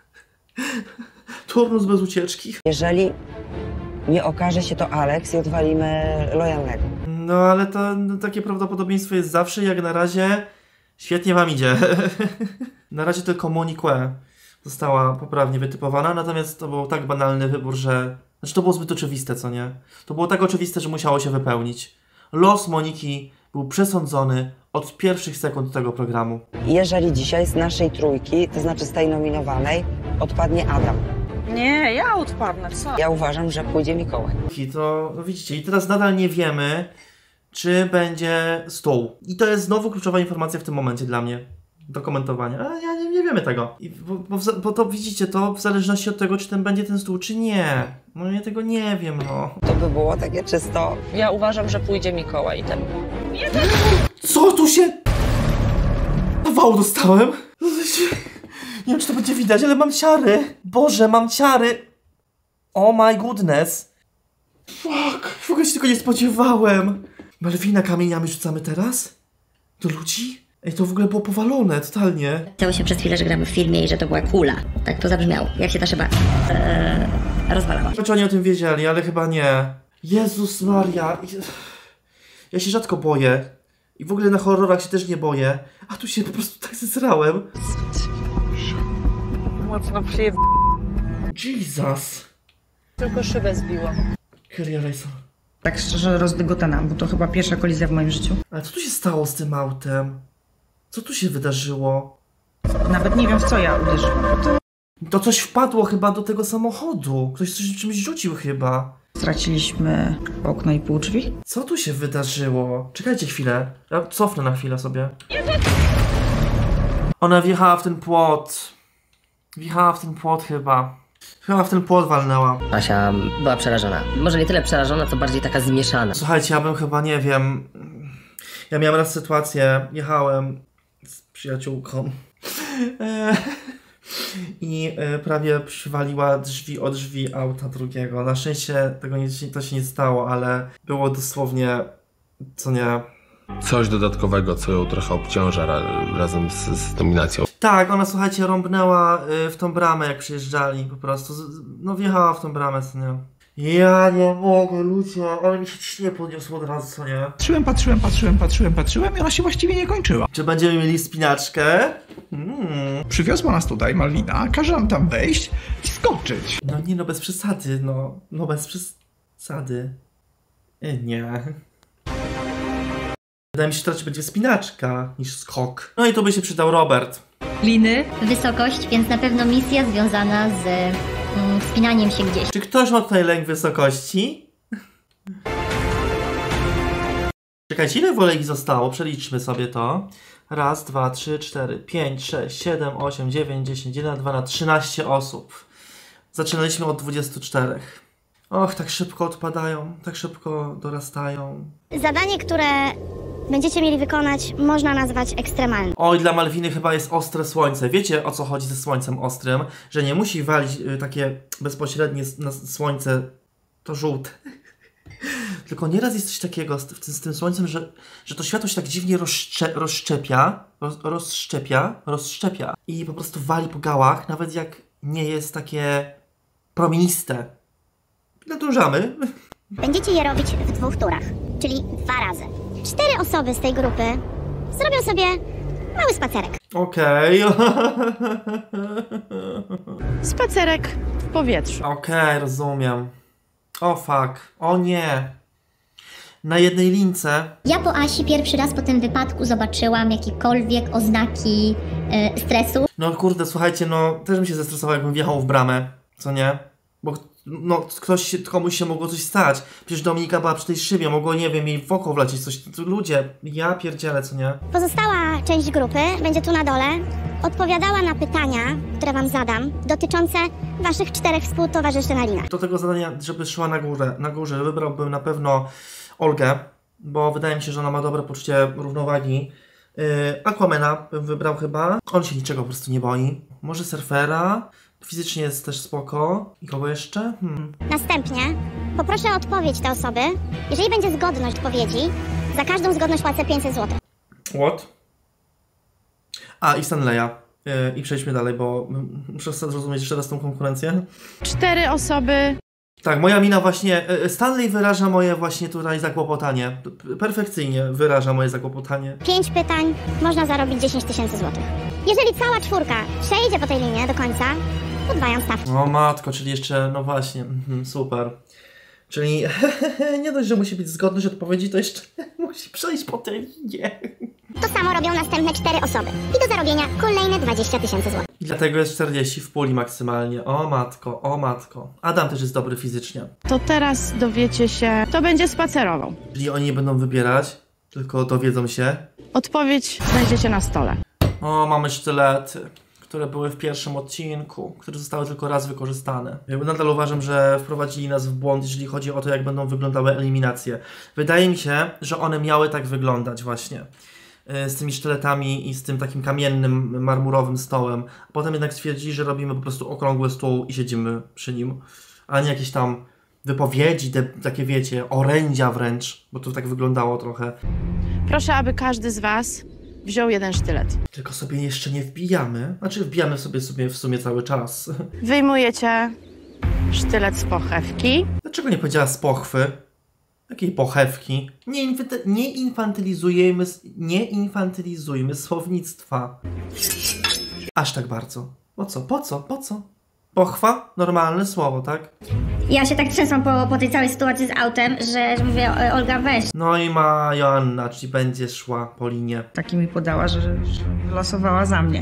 Turnus bez ucieczki. Jeżeli nie okaże się to Alex i odwalimy lojalnego. No ale to takie prawdopodobieństwo jest zawsze, jak na razie świetnie wam idzie. Na razie tylko Monique została poprawnie wytypowana, natomiast to był tak banalny wybór, że... Znaczy to było zbyt oczywiste, co nie? To było tak oczywiste, że musiało się wypełnić. Los Moniki był przesądzony od pierwszych sekund tego programu. Jeżeli dzisiaj z naszej trójki, to znaczy z tej nominowanej, odpadnie Adam. Nie, ja odpadnę, co? Ja uważam, że pójdzie Mikołaj. To, no widzicie, i teraz nadal nie wiemy, czy będzie stół. I to jest znowu kluczowa informacja w tym momencie dla mnie do komentowania. Ale nie wiemy tego. Bo to widzicie, to w zależności od tego, czy będzie ten stół, czy nie. No ja tego nie wiem, no. To by było takie czysto... Ja uważam, że pójdzie Mikołaj ten. Co tu się... Wał dostałem? Nie wiem, czy to będzie widać, ale mam ciary. Boże, mam ciary. Oh my goodness. Fuck, w ogóle się tego nie spodziewałem. Malwina kamieniami rzucamy teraz? Do ludzi? Ej, to w ogóle było powalone, totalnie. Chciało się przez chwilę, że gramy w filmie i że to była kula. Tak to zabrzmiało. Jak się ta szyba rozwalała. Czy oni o tym wiedzieli, ale chyba nie. Jezus Maria. Ja się rzadko boję. I w ogóle na horrorach się też nie boję. A tu się po prostu tak zesrałem. Mocno przyjeb... Jesus. Tylko szybę zbiło. Kyria Rayson. Tak szczerze rozdygotana, bo to chyba pierwsza kolizja w moim życiu. Ale co tu się stało z tym autem? Co tu się wydarzyło? Nawet nie wiem, w co ja uderzyłam. To coś wpadło chyba do tego samochodu. Ktoś czymś rzucił chyba. Straciliśmy okno i pół drzwi. Co tu się wydarzyło? Czekajcie chwilę. Ja cofnę na chwilę sobie. Ona wjechała w ten płot. Wjechała w ten płot chyba. Chyba w ten płot walnęła. Asia była przerażona. Może nie tyle przerażona, co bardziej taka zmieszana. Słuchajcie, ja bym chyba, nie wiem... Ja miałem raz sytuację, jechałem z przyjaciółką i prawie przywaliła drzwi o drzwi auta drugiego. Na szczęście to się nie stało, ale było dosłownie, co nie... Coś dodatkowego, co ją trochę obciąża razem z dominacją. Tak, ona, słuchajcie, rąbnęła w tą bramę, jak przyjeżdżali po prostu. No wjechała w tą bramę, co nie? Ja nie mogę, ludzie, ale mi się ciśnie podniosło od razu, co nie? Patrzyłem i ona się właściwie nie kończyła. Czy będziemy mieli spinaczkę? Przywiozła nas tutaj Malwina, każe nam tam wejść i skoczyć. No nie, no bez przesady, no bez przesady. Nie. Wydaje mi się, że raczej będzie spinaczka niż skok. No i tu by się przydał Robert. Liny. Wysokość, więc na pewno misja związana z wspinaniem się gdzieś. Czy ktoś ma tutaj lęk wysokości? Czekajcie, ile wolegi zostało? Przeliczmy sobie to. Raz, 2, 3, 4, 5, 6, 7, 8, 9, 10, 11, 12, 13 osób. Zaczynaliśmy od 24. Och, tak szybko odpadają, tak szybko dorastają. Zadanie, które będziecie mieli wykonać, można nazwać ekstremalnym. Oj, dla Malwiny chyba jest ostre słońce. Wiecie, o co chodzi ze słońcem ostrym? Że nie musi walić takie bezpośrednie na słońce, to żółte. Tylko nieraz jest coś takiego z tym słońcem, że to światło się tak dziwnie rozszczepia i po prostu wali po gałach, nawet jak nie jest takie promieniste. Nadążamy. Będziecie je robić w 2 turach, czyli 2 razy. 4 osoby z tej grupy zrobią sobie mały spacerek. Okej. Spacerek w powietrzu. Okej, rozumiem. O fuck. O nie. Na jednej lince. Ja po Asi pierwszy raz po tym wypadku zobaczyłam jakiekolwiek oznaki stresu. No kurde, słuchajcie, no też bym się zestresował, jakbym wjechał w bramę, co nie? Bo no komuś się mogło coś stać. Przecież Dominika była przy tej szybie, mogło, nie wiem, jej w oko wlecieć coś. Ludzie, ja pierdzielę, co nie? Pozostała część grupy będzie tu na dole odpowiadała na pytania, które wam zadam, dotyczące waszych 4 współtowarzyszy na linach. Do tego zadania, żeby szła na górze, wybrałbym na pewno Olgę, bo wydaje mi się, że ona ma dobre poczucie równowagi. Aquamana bym wybrał chyba. On się niczego po prostu nie boi. Może surfera. Fizycznie jest też spoko. I kogo jeszcze? Następnie poproszę o odpowiedź te osoby. Jeżeli będzie zgodność odpowiedzi, za każdą zgodność płacę 500 zł. What? A, i Stanleya. I przejdźmy dalej, bo muszę zrozumieć jeszcze raz tą konkurencję. 4 osoby. Tak, moja mina właśnie, Stanley wyraża moje właśnie tutaj zakłopotanie. Perfekcyjnie wyraża moje zakłopotanie. 5 pytań, można zarobić 10 000 złotych. Jeżeli cała 4 przejdzie po tej linie do końca, podwajam stawkę. O matko, czyli jeszcze, no właśnie, super. Czyli nie dość, że musi być zgodność odpowiedzi, to jeszcze musi przejść po tej linie. To samo robią następne 4 osoby. I do zarobienia kolejne 20 000 złotych. I dlatego jest 40 w puli maksymalnie. O matko, o matko. Adam też jest dobry fizycznie. To teraz dowiecie się, kto będzie spacerował. Czyli oni nie będą wybierać, tylko dowiedzą się. Odpowiedź znajdziecie na stole. O, mamy sztylety, które były w pierwszym odcinku, które zostały tylko raz wykorzystane. Jakby nadal uważam, że wprowadzili nas w błąd, jeżeli chodzi o to, jak będą wyglądały eliminacje. Wydaje mi się, że one miały tak wyglądać właśnie. Z tymi sztyletami i z tym takim kamiennym, marmurowym stołem. Potem jednak stwierdzili, że robimy po prostu okrągły stół i siedzimy przy nim. A nie jakieś tam wypowiedzi, takie wiecie, orędzia wręcz, bo to tak wyglądało trochę. Proszę, aby każdy z was wziął 1 sztylet. Tylko sobie jeszcze nie wbijamy. Znaczy wbijamy sobie w sumie cały czas. Wyjmujecie sztylet z pochewki. Dlaczego nie powiedziała z pochwy? Jakiej pochewki? Nie infantylizujmy słownictwa. Aż tak bardzo. Po co? Pochwa? Normalne słowo, tak? Ja się tak trzęsłam po tej całej sytuacji z autem, że mówię, Olga, weź. No i ma Joanna, czyli będzie szła po linie. Taki mi podała, że losowała za mnie.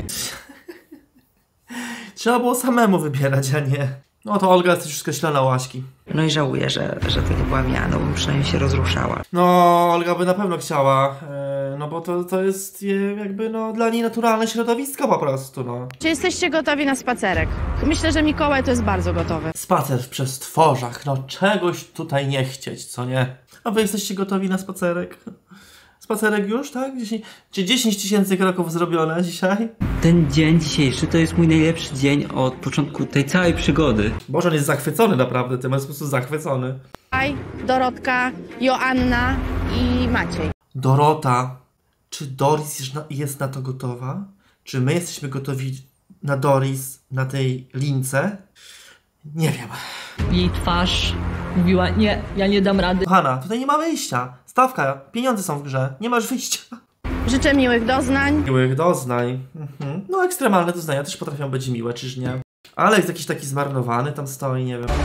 Trzeba było samemu wybierać, a nie. No to Olga jest już skreślona łaśki. No i żałuję, że to nie byłam ja, no bo przynajmniej się rozruszała. No, Olga by na pewno chciała, no bo to jest jakby no dla niej naturalne środowisko po prostu, no. Czy jesteście gotowi na spacerek? Myślę, że Mikołaj to jest bardzo gotowy. Spacer w przestworzach, no czegoś tutaj nie chcieć, co nie? A wy jesteście gotowi na spacerek? Spacerek już, tak? Czy 10 000 kroków zrobione dzisiaj? Ten dzień dzisiejszy to jest mój najlepszy dzień od początku tej całej przygody. Boże, on jest zachwycony naprawdę, tym jest po prostu zachwycony. Dorotka, Joanna i Maciej. Dorota, czy Doris jest na to gotowa? Czy my jesteśmy gotowi na Doris na tej lince? Nie wiem. Jej twarz mówiła, nie, ja nie dam rady. Kochana, tutaj nie ma wyjścia. Stawka, pieniądze są w grze, nie masz wyjścia. Życzę miłych doznań. Miłych doznań. No ekstremalne doznania też potrafią być miłe, czyż nie? Ale jest jakiś taki zmarnowany, tam stoi, nie wiem.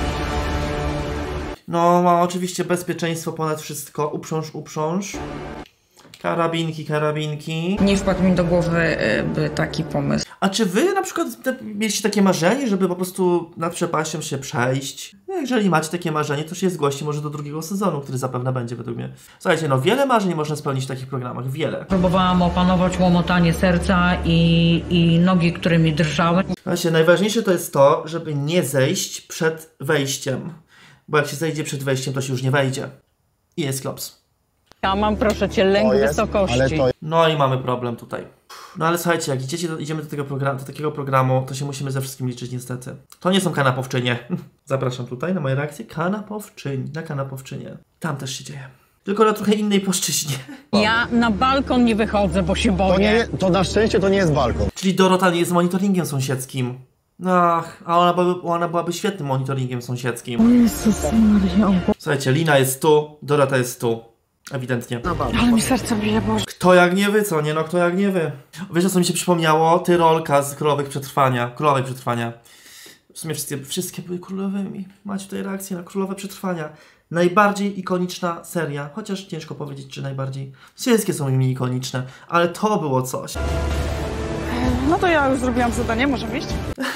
No, ma oczywiście bezpieczeństwo ponad wszystko. Uprząż. Karabinki. Nie wpadł mi do głowy by taki pomysł. A czy wy na przykład mieliście takie marzenie, żeby po prostu nad przepaścią się przejść? No, jeżeli macie takie marzenie, to się zgłoście może do 2. sezonu, który zapewne będzie według mnie. Słuchajcie, no wiele marzeń można spełnić w takich programach, wiele. Próbowałam opanować łomotanie serca i nogi, które mi drżały. Słuchajcie, najważniejsze to jest to, żeby nie zejść przed wejściem. Bo jak się zejdzie przed wejściem, to się już nie wejdzie. I jest klops. Ja mam, proszę cię, lęk wysokości. No i mamy problem tutaj. No ale słuchajcie, jak idziemy do takiego programu, to się musimy ze wszystkim liczyć niestety. To nie są kanapowczynie. Zapraszam tutaj na moje reakcje. Na kanapowczynie. Tam też się dzieje. Tylko na trochę innej płaszczyźnie. Ja na balkon nie wychodzę, bo się boję. To na szczęście to nie jest balkon. Czyli Dorota nie jest monitoringiem sąsiedzkim. Ach, a ona byłaby świetnym monitoringiem sąsiedzkim. O Jezus Maria. Słuchajcie, Lina jest tu, Dorota jest tu. Ewidentnie. Ale mi serce bije, Boże. Kto jak nie wy, co nie? No kto jak nie wy. Wiesz, co mi się przypomniało? Tyrolka z Królowej Przetrwania. W sumie wszystkie były królowymi. Macie tutaj reakcję na Królowe Przetrwania. Najbardziej ikoniczna seria. Chociaż ciężko powiedzieć, czy najbardziej. Wszystkie są mi ikoniczne, ale to było coś. No to ja już zrobiłam zadanie, możemy iść?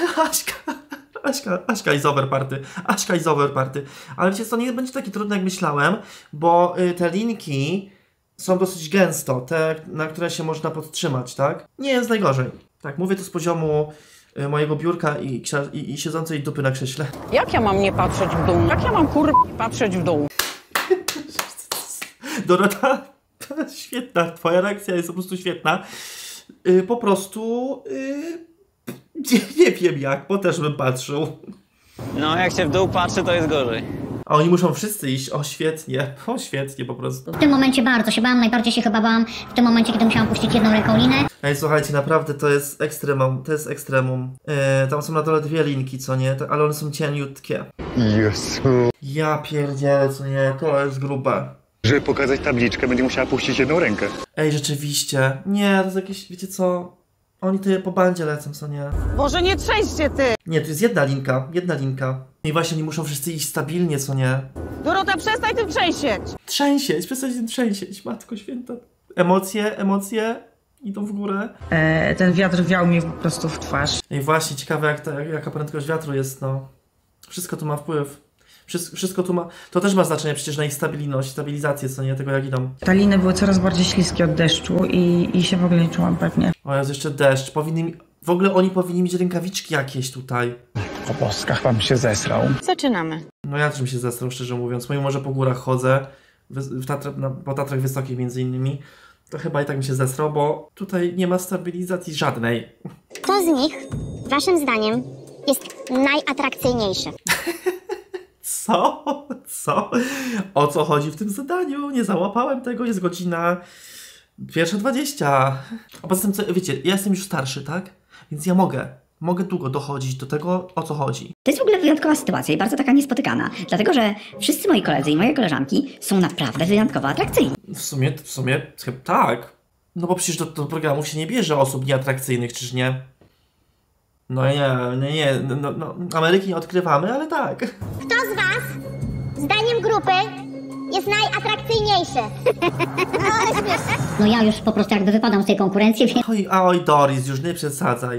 Aśka is over party. Aśka is over party. Ale wiecie co, nie będzie takie trudne jak myślałem, bo te linki są dosyć gęsto, te, na które się można podtrzymać, tak? Nie jest najgorzej. Tak, mówię to z poziomu mojego biurka i siedzącej dupy na krześle. Jak ja mam nie patrzeć w dół? Jak ja mam patrzeć w dół? Dorota, świetna, twoja reakcja jest po prostu świetna. Po prostu... Nie wiem jak, bo też bym patrzył. No, jak się w dół patrzy, to jest gorzej. A oni muszą wszyscy iść, o świetnie po prostu. W tym momencie bardzo się bałam, najbardziej się chyba bałam w tym momencie, kiedy musiałam puścić jedną ręką linę. Ej, słuchajcie, naprawdę to jest ekstremum, tam są na dole dwie linki, co nie? Ale one są cieniutkie. Jezu. Ja pierdzielę, co nie? To jest grube. Żeby pokazać tabliczkę, będzie musiała puścić jedną rękę. Ej, rzeczywiście. Nie, to jest jakieś, wiecie co? Oni tutaj po bandzie lecą, co nie? Boże, nie trzęście ty! Nie, to jest jedna linka. I właśnie oni muszą wszyscy iść stabilnie, co nie? Dorota, przestań tym trzęsieć! Przestań tym trzęsieć, matko święta. Emocje idą w górę. Ten wiatr wiał mi po prostu w twarz. I właśnie, ciekawe jaka prędkość wiatru jest, no. Wszystko tu ma wpływ. Wszystko tu ma... To też ma znaczenie przecież na ich stabilizację, co nie? Tego jak idą. Te liny były coraz bardziej śliskie od deszczu i się w ogóle nie czułam pewnie. O, jest jeszcze deszcz. W ogóle oni powinni mieć rękawiczki jakieś tutaj. Po boskach wam się zesrał. Zaczynamy. No ja też mi się zesrał, szczerze mówiąc. Mimo, że po górach chodzę, po Tatrach Wysokich między innymi, to chyba i tak mi się zesrał, bo tutaj nie ma stabilizacji żadnej. Kto z nich, waszym zdaniem, jest najatrakcyjniejszy? Co? O co chodzi w tym zadaniu? Nie załapałem tego, jest godzina 1:20. A poza tym, co, wiecie, ja jestem już starszy, tak? Więc ja mogę długo dochodzić do tego, o co chodzi. To jest w ogóle wyjątkowa sytuacja i bardzo taka niespotykana, dlatego że wszyscy moi koledzy i moje koleżanki są naprawdę wyjątkowo atrakcyjni. W sumie tak. No bo przecież do programów się nie bierze osób nieatrakcyjnych, czyż nie? No nie, Ameryki nie odkrywamy, ale tak. Kto z was, zdaniem grupy, jest najatrakcyjniejszy? No ja już po prostu jakby wypadam z tej konkurencji, więc... Oj Doris, już nie przesadzaj.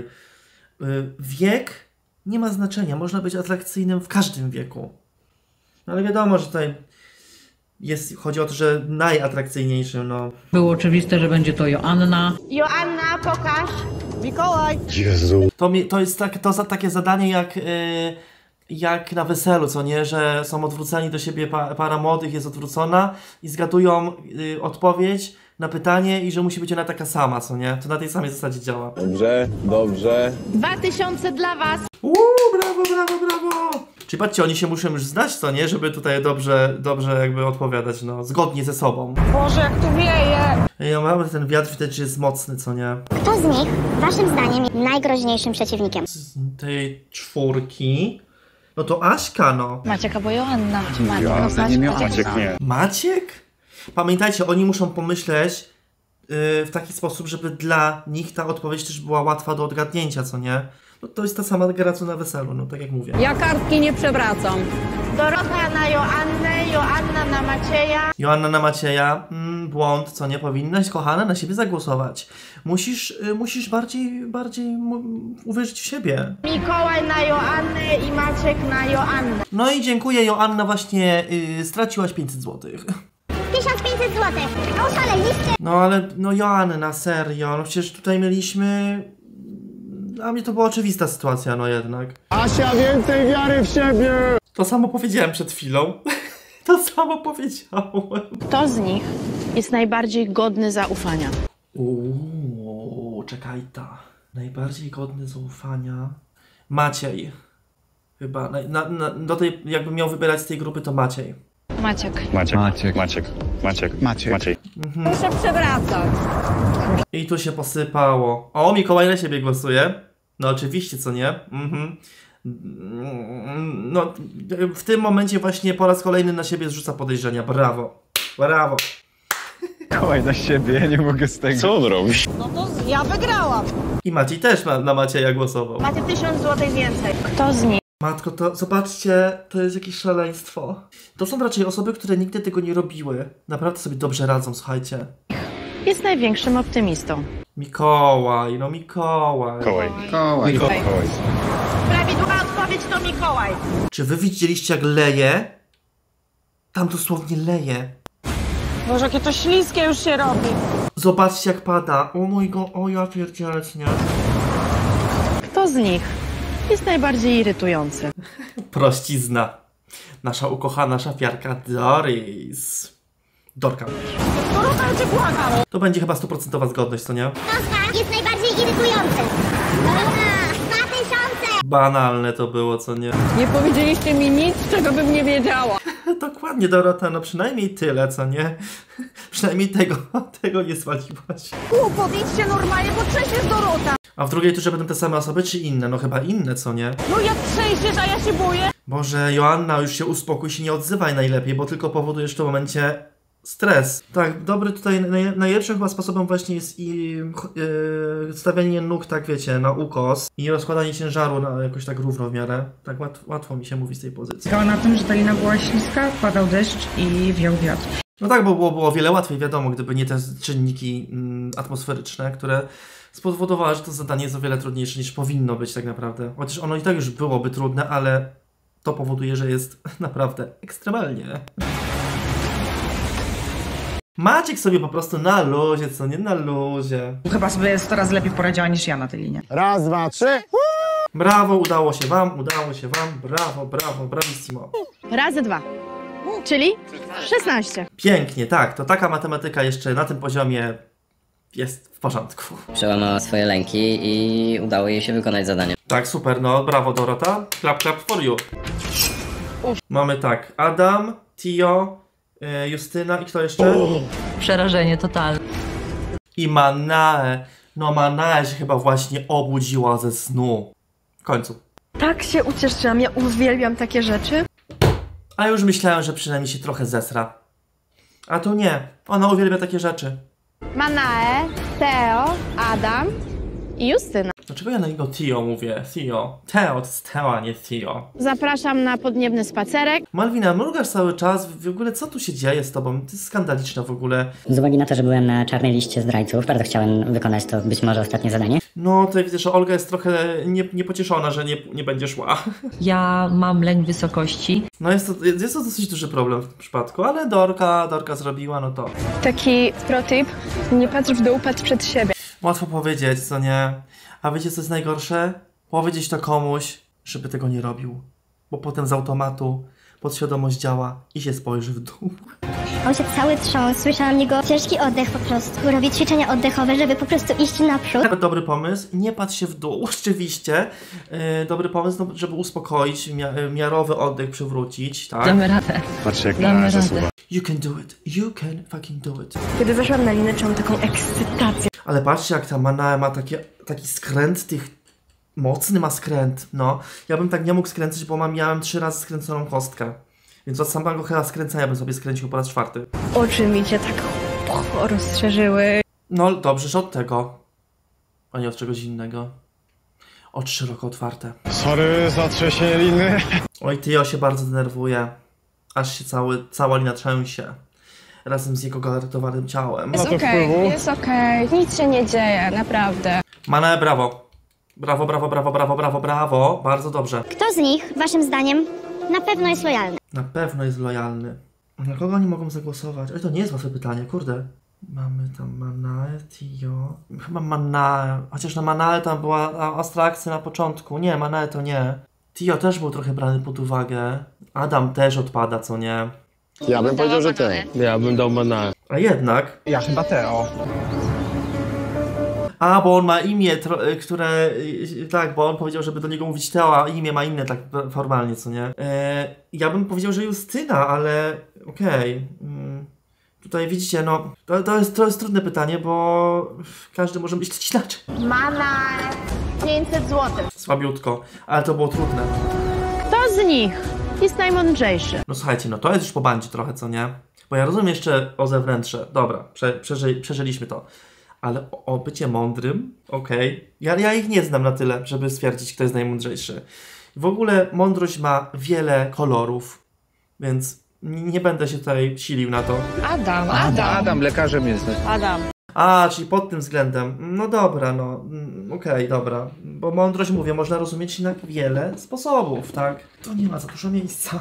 Wiek nie ma znaczenia, można być atrakcyjnym w każdym wieku. No ale wiadomo, że tutaj chodzi o to, że najatrakcyjniejszym, no. Było oczywiste, że będzie to Joanna. Joanna, pokaż! Mikołaj! Jezu. To jest takie zadanie jak na weselu, co nie? Że są odwróceni do siebie, para młodych jest odwrócona i zgadują odpowiedź na pytanie i że musi być ona taka sama, co nie? To na tej samej zasadzie działa. Dobrze. 2000 dla was! Brawo! Czyli patrzcie, oni się muszą już znać, co nie? Żeby tutaj dobrze jakby odpowiadać, no, zgodnie ze sobą. Boże, jak tu wieje! Ja mam ten wiatr, widać, że jest mocny, co nie? Kto z nich, waszym zdaniem, jest najgroźniejszym przeciwnikiem? Z tej czwórki... No to Aśka, no. Maciek albo Joanna. Maciek nie. Maciek? Pamiętajcie, oni muszą pomyśleć w taki sposób, żeby dla nich ta odpowiedź też była łatwa do odgadnięcia, co nie? No to jest ta sama gra co na weselu, no tak jak mówię. Ja kartki nie przewracam. Dorota na Joannę, Joanna na Macieja. Joanna na Macieja, błąd, co nie? Powinnaś, kochana, na siebie zagłosować. Musisz bardziej uwierzyć w siebie. Mikołaj na Joannę i Maciek na Joannę. No i dziękuję, Joanna, właśnie straciłaś 500 zł. 1500 zł. Oszaleliście? No ale, no Joanna, serio, no przecież tutaj mieliśmy... Dla mnie to była oczywista sytuacja, no jednak. Asia, więcej wiary w siebie! To samo powiedziałem przed chwilą. To samo powiedziałem. Kto z nich jest najbardziej godny zaufania? czekaj ta. Najbardziej godny zaufania. Maciej. Chyba. Do tej, jakbym miał wybierać z tej grupy, to Maciej. Maciek. Maciej. Muszę przewracać. I tu się posypało. O, Mikołaj na siebie głosuje. No oczywiście, co nie? No, w tym momencie właśnie po raz kolejny na siebie zrzuca podejrzenia. Brawo. Brawo. Mikołaj na siebie, ja nie mogę z tego. Co on robi? No to ja wygrałam. I Maciej też na Macieja głosował. Macie 1000 zł więcej. Kto z nich? Matko, to zobaczcie, to jest jakieś szaleństwo. To są raczej osoby, które nigdy tego nie robiły. Naprawdę sobie dobrze radzą, słuchajcie. Jest największym optymistą. Mikołaj, no Mikołaj. Mikołaj. Prawidłowa odpowiedź to Mikołaj. Czy wy widzieliście, jak leje? Tam dosłownie leje. Boże, jakie to śliskie już się robi. Zobaczcie, jak pada. O mój go, o ja pierdzielę, nie? Kto z nich jest najbardziej irytujący? Prościzna. Nasza ukochana szafiarka Doris. Dorka. Dorota, cię błagam. To będzie chyba 100% zgodność, co nie? Kto jest najbardziej irytujący? 2000! Banalne to było, co nie? Nie powiedzieliście mi nic, czego bym nie wiedziała. Dokładnie, Dorota, no przynajmniej tyle, co nie? Przynajmniej tego nie zwaliłaś. Powiedzcie normalnie, bo trzęsiesz Dorota. A w drugiej turze będą te same osoby, czy inne? No chyba inne, co nie? No jak trzęsiesz, a ja się boję. Boże, Joanna, już się uspokój, się nie odzywaj najlepiej, bo tylko powodujesz w tym momencie stres. Tak, dobry tutaj, najlepszym chyba sposobem właśnie jest stawianie nóg, tak wiecie, na ukos i rozkładanie ciężaru jakoś tak równo w miarę. Tak łatwo mi się mówi z tej pozycji. Skała na tym, że ta lina była śliska, padał deszcz i wiał wiatr. No tak, bo było wiele łatwiej, wiadomo, gdyby nie te czynniki atmosferyczne, które spowodowały, że to zadanie jest o wiele trudniejsze niż powinno być tak naprawdę. Chociaż ono i tak już byłoby trudne, ale to powoduje, że jest naprawdę ekstremalnie. Maciek sobie po prostu na luzie, co nie? Na luzie. Chyba sobie 100 razy lepiej poradziła niż ja na tej linie. Raz, dwa, trzy. Brawo, udało się wam. Brawo, bravissimo. Razy 2. Czyli 16. Pięknie, tak. To taka matematyka jeszcze na tym poziomie jest w porządku. Przełamała swoje lęki i udało jej się wykonać zadanie. Tak, super, no brawo Dorota. Clap for you. Mamy tak, Adam, Tio, Justyna i kto jeszcze? Przerażenie totalne. I Manae. No Manae się chyba właśnie obudziła ze snu. W końcu. Tak się ucieszyłam, ja uwielbiam takie rzeczy. A już myślałem, że przynajmniej się trochę zesra. A tu nie. Ona uwielbia takie rzeczy. Manae, Teo, Adam i Justyna. Dlaczego ja na niego Tio mówię? Tio. Teo to jest Teo, a nie Tio. Zapraszam na podniebny spacerek. Malwina, mrugasz cały czas. W ogóle co tu się dzieje z tobą? To jest skandaliczne w ogóle. Z uwagi na to, że byłem na czarnej liście zdrajców, bardzo chciałem wykonać to być może ostatnie zadanie. No, tutaj widzę, że Olga jest trochę niepocieszona, że nie będzie szła. Ja mam lęk wysokości. No jest to dosyć duży problem w tym przypadku, ale Dorka zrobiła, no to... Taki protip, nie patrz w dół, patrz przed siebie. Łatwo powiedzieć, co nie? A wiecie, co jest najgorsze? Powiedzieć to komuś, żeby tego nie robił. Bo potem z automatu podświadomość działa i się spojrzy w dół. On się cały trząsł, słyszałam jego ciężki oddech po prostu. Robię ćwiczenia oddechowe, żeby po prostu iść naprzód. Dobry pomysł, nie patrz się w dół, rzeczywiście. Dobry pomysł, no, żeby uspokoić, miarowy oddech przywrócić, tak? Damy radę. Patrzcie, jak na zasuwa. You can do it, you can fucking do it. Kiedy weszłam na linę, czułam taką ekscytację. Ale patrzcie, jak ta Manae ma taki skręt tych... Mocny ma skręt, no. Ja bym tak nie mógł skręcać, bo miałem 3 razy skręconą kostkę. Więc od samego chyba skręcenia bym sobie skręcił po raz 4. Oczy mi się tak rozszerzyły. No dobrze, że od tego. A nie od czegoś innego. Oczy szeroko otwarte. Sorry za trzęsienie liny. Oj, Tio się bardzo denerwuje. Aż się cała lina trzęsie. Razem z jego galarytowanym ciałem. Jest okej. Nic się nie dzieje, naprawdę. Manae, brawo. Brawo. Bardzo dobrze. Kto z nich, waszym zdaniem, na pewno jest lojalny? Na pewno jest lojalny. Na kogo oni mogą zagłosować? Oj, to nie jest łatwe pytanie, kurde. Mamy tam Manae, Tio... Chyba Manae. Chociaż na Manae tam była ostra akcja na początku. Nie, Manae to nie. Tio też był trochę brany pod uwagę. Adam też odpada, co nie? Ja bym powiedział, że ty. Ja bym dał Manae. A jednak... Ja chyba Teo. A, bo on ma imię, które... Tak, bo on powiedział, żeby do niego mówić Teo, a imię ma inne tak formalnie, co nie? Ja bym powiedział, że Justyna, ale okej. Tutaj widzicie, no... To jest trudne pytanie, bo... Każdy może myśleć inaczej. Ma na 500 zł. Słabiutko, ale to było trudne. Kto z nich jest najmądrzejszy? No słuchajcie, no to jest już po bandzie trochę, co nie? Bo ja rozumiem jeszcze o zewnętrze. Dobra, przeżyliśmy to. Ale o bycie mądrym, okej. Ja ich nie znam na tyle, żeby stwierdzić, kto jest najmądrzejszy. W ogóle mądrość ma wiele kolorów, więc nie będę się tutaj silił na to. Adam, lekarzem jest. Adam. A, czyli pod tym względem. No dobra, no. Okej, dobra. Bo mądrość, mówię, można rozumieć na wiele sposobów, tak? To nie ma za dużo miejsca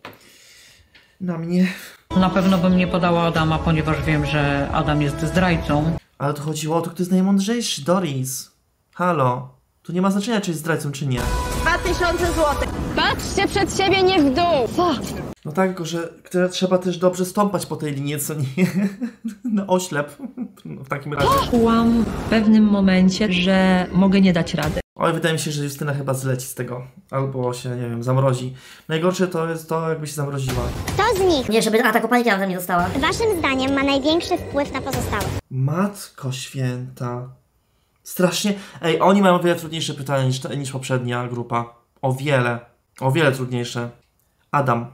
na mnie. Na pewno bym nie podała Adama, ponieważ wiem, że Adam jest zdrajcą. Ale to chodziło o to, kto jest najmądrzejszy, Doris. Halo. Tu nie ma znaczenia, czy jest zdrajcą, czy nie. 2000 zł. Patrzcie przed siebie, nie w dół! Co? No tak, tylko że trzeba też dobrze stąpać po tej linii, co nie? Na oślep. No, w takim razie. Czułam w pewnym momencie, że mogę nie dać rady. Oj, wydaje mi się, że Justyna chyba zleci z tego. Albo się, nie wiem, zamrozi. Najgorsze to jest to, jakby się zamroziła. Kto z nich, Nie, żeby ataku powiedziała, nie dostała. waszym zdaniem, ma największy wpływ na pozostałych? Matko święta. Strasznie. Ej, oni mają o wiele trudniejsze pytania niż poprzednia grupa. O wiele trudniejsze. Adam.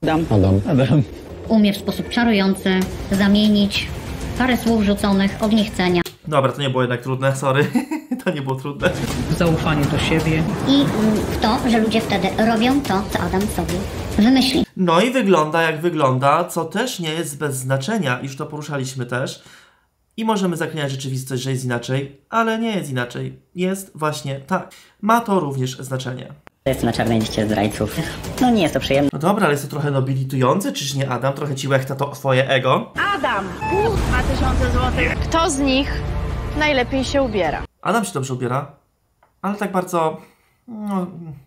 Umie w sposób czarujący zamienić parę słów rzuconych w niechcenia. Dobra, to nie było jednak trudne, sorry. To nie było trudne. Zaufanie do siebie. I w to, że ludzie wtedy robią to, co Adam sobie wymyśli. No i wygląda jak wygląda, co też nie jest bez znaczenia. Już to poruszaliśmy też. I możemy zaklinać rzeczywistość, że jest inaczej, ale nie jest inaczej. Jest właśnie tak. Ma to również znaczenie. Jest na czarnej liście zdrajców. No nie jest to przyjemne. No dobra, ale jest to trochę nobilitujące, czyż nie, Adam? Trochę ci łechta to twoje ego. Adam. 2000 zł. Kto z nich najlepiej się ubiera? Adam się dobrze ubiera, ale tak bardzo... No,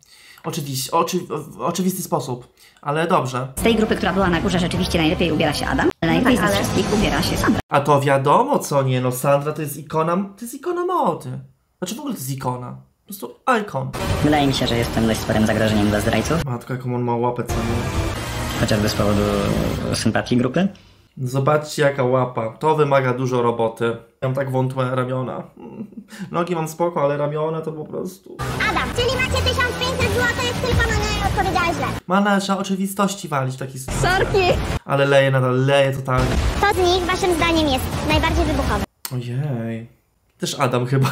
oczywisty sposób, ale dobrze. Z tej grupy, która była na górze, rzeczywiście najlepiej ubiera się Adam, ale najlepiej ze wszystkich ubiera się Sandra. A to wiadomo co nie, no Sandra to jest ikona mody. Znaczy w ogóle to jest ikona. Po prostu ikon. Wydaje mi się, że jestem dość sporym zagrożeniem dla zdrajców. Matko, jaką on ma łapę, co nie? Chociażby z powodu sympatii grupy. Zobaczcie jaka łapa. To wymaga dużo roboty. Mam tak wątłe ramiona. Nogi mam spoko, ale ramiona to po prostu... Adam, czyli macie 1500 zł, tylko Mana odpowiedziała źle. Mana trzeba oczywistości walić w taki sposób. Sorki! Ale leje nadal, leje totalnie. Kto z nich, waszym zdaniem, jest najbardziej wybuchowy? Ojej. Też Adam chyba.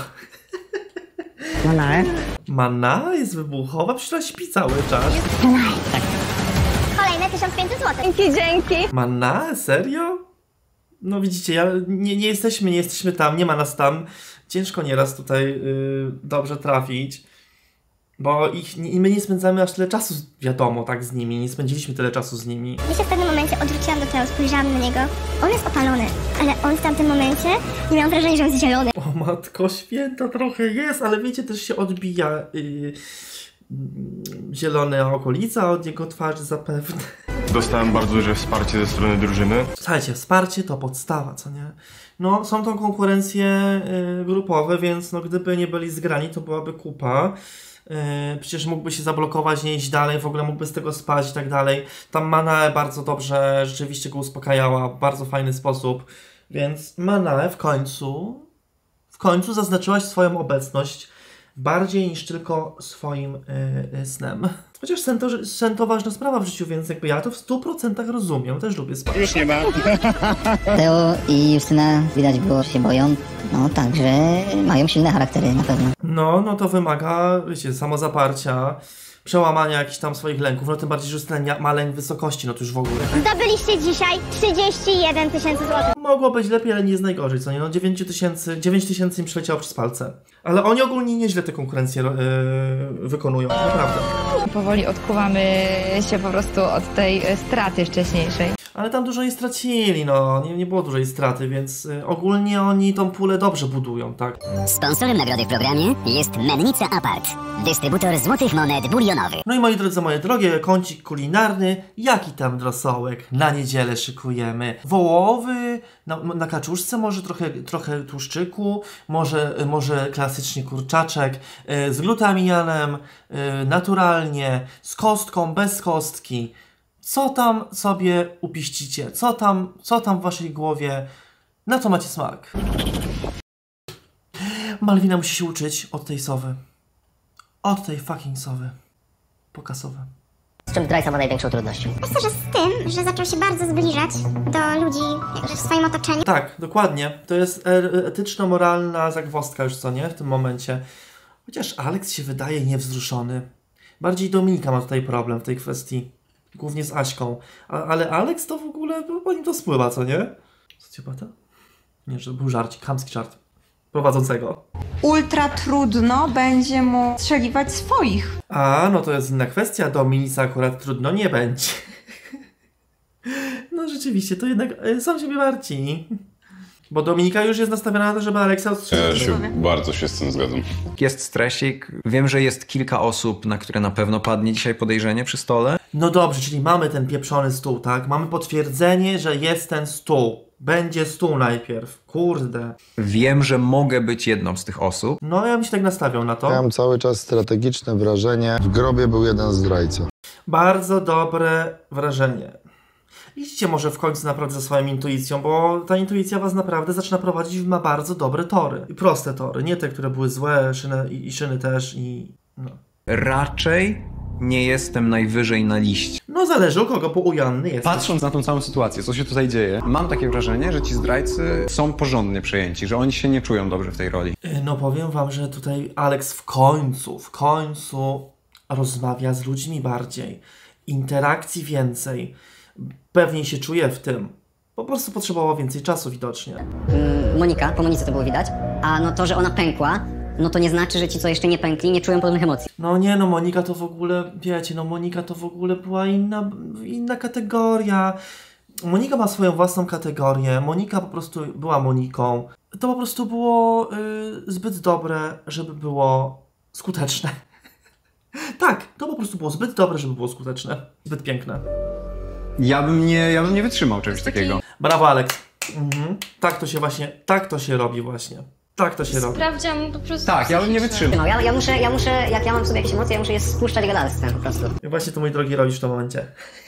Mana jest wybuchowa? Przecież ona śpi cały czas. Kolejne 1500 zł. Dzięki! Mana? Serio? No widzicie, nie jesteśmy tam, nie ma nas tam. Ciężko nieraz tutaj dobrze trafić. Bo my nie spędzamy aż tyle czasu, wiadomo, tak z nimi. Nie spędziliśmy tyle czasu z nimi. Ja się w pewnym momencie odwróciłam do Teo, spojrzałam na niego. On jest opalony, ale on w tamtym momencie nie miał wrażenia, że on jest zielony. O matko święta, trochę jest, ale wiecie, też się odbija zielona okolica od jego twarzy zapewne. Dostałem bardzo duże wsparcie ze strony drużyny. Słuchajcie, wsparcie to podstawa, co nie? No, są to konkurencje grupowe, więc no, gdyby nie byli zgrani, to byłaby kupa. Przecież mógłby się zablokować, nie iść dalej, w ogóle mógłby z tego spać i tak dalej. Tam Manae bardzo dobrze rzeczywiście go uspokajała, w bardzo fajny sposób. Więc Manae w końcu zaznaczyłaś swoją obecność bardziej niż tylko swoim snem. Chociaż sen to ważna sprawa w życiu, więc jakby ja to w 100% rozumiem, też lubię spać. Już nie ma. Teo i Justyna widać było, że się boją. No także mają silne charaktery na pewno. No to wymaga, wiecie, samozaparcia, przełamania jakichś tam swoich lęków, no tym bardziej, że Justyna ma lęk wysokości, no to już w ogóle. Zdobyliście dzisiaj 31 000 zł. Mogło być lepiej, ale nie jest najgorzej, co nie? No 9 tysięcy im przeleciało przez palce. Ale oni ogólnie nieźle te konkurencje wykonują, naprawdę. Powoli odkuwamy się po prostu od tej straty wcześniejszej. Ale tam dużo nie stracili, no. Nie było dużej straty, więc ogólnie oni tą pulę dobrze budują, tak? Sponsorem nagrody w programie jest Mennica Apart, dystrybutor złotych monet bulionowych. No i moi drodzy, moje drogie, kącik kulinarny, jaki tam drosołek na niedzielę szykujemy? Wołowy, na kaczuszce może trochę tłuszczyku, może klasycznie kurczaczek, z glutamianem, naturalnie, z kostką, bez kostki. Co tam sobie upiścicie? Co tam w waszej głowie? Na co macie smak? Malwina musi się uczyć od tej sowy. Od tej fucking sowy. Pokasowe. Z czym zdrajca ma największą trudność? Myślę, że z tym, że zaczął się bardzo zbliżać do ludzi jakże w swoim otoczeniu. Tak, dokładnie. To jest etyczno-moralna zagwozdka już, co nie? W tym momencie. Chociaż Alex się wydaje niewzruszony. Bardziej Dominika ma tutaj problem w tej kwestii. Głównie z Aśką. Ale Alex to w ogóle po nim to spływa, co nie? Socjopata? Nie, że był żarcik, chamski żart. Prowadzącego. Ultra trudno będzie mu strzeliwać swoich. A, no to jest inna kwestia. Dominice akurat trudno nie będzie. No rzeczywiście, to jednak sam siebie martwi. Bo Dominika już jest nastawiona na to, żeby Aleksa odstrzelić. Bardzo się z tym zgadzam. Jest stresik. Wiem, że jest kilka osób, na które na pewno padnie dzisiaj podejrzenie przy stole. No dobrze, czyli mamy ten pieprzony stół, tak? Mamy potwierdzenie, że jest ten stół. Będzie stół najpierw. Kurde. Wiem, że mogę być jedną z tych osób. No ja bym się tak nastawiał na to. Ja mam cały czas strategiczne wrażenie. W grobie był jeden zdrajca. Bardzo dobre wrażenie. Idźcie może w końcu naprawdę za swoją intuicją, bo ta intuicja was naprawdę zaczyna prowadzić na bardzo dobre tory. I proste tory, nie te, które były złe, szyny też i... no. Raczej nie jestem najwyżej na liście. No zależy, u kogo, bo ujawny jest. Patrząc na tą całą sytuację, co się tutaj dzieje, mam takie wrażenie, że ci zdrajcy są porządnie przejęci, że oni się nie czują dobrze w tej roli. No powiem wam, że tutaj Alex w końcu rozmawia z ludźmi bardziej. Interakcji więcej. Pewniej się czuje w tym. Po prostu potrzebowało więcej czasu widocznie. Monika, po Monice to było widać, a no to, że ona pękła, no to nie znaczy, że ci, co jeszcze nie pękli, nie czują podobnych emocji. No nie, no Monika to w ogóle, wiecie, no Monika to w ogóle była inna kategoria. Monika ma swoją własną kategorię. Monika po prostu była Moniką. To po prostu było zbyt dobre, żeby było skuteczne. Tak, to po prostu było zbyt dobre, żeby było skuteczne. Zbyt piękne. Ja bym nie wytrzymał czegoś takiego. Brawo, Alex. Tak to się właśnie, tak to się robi właśnie. Tak to się robi. Sprawdzian po prostu. Tak, ja bym nie wytrzymał. Ja muszę, jak ja mam w sobie jakieś emocje, ja muszę je spuszczać gadalstwem po prostu. I właśnie to, mój drogi, robisz w tym momencie.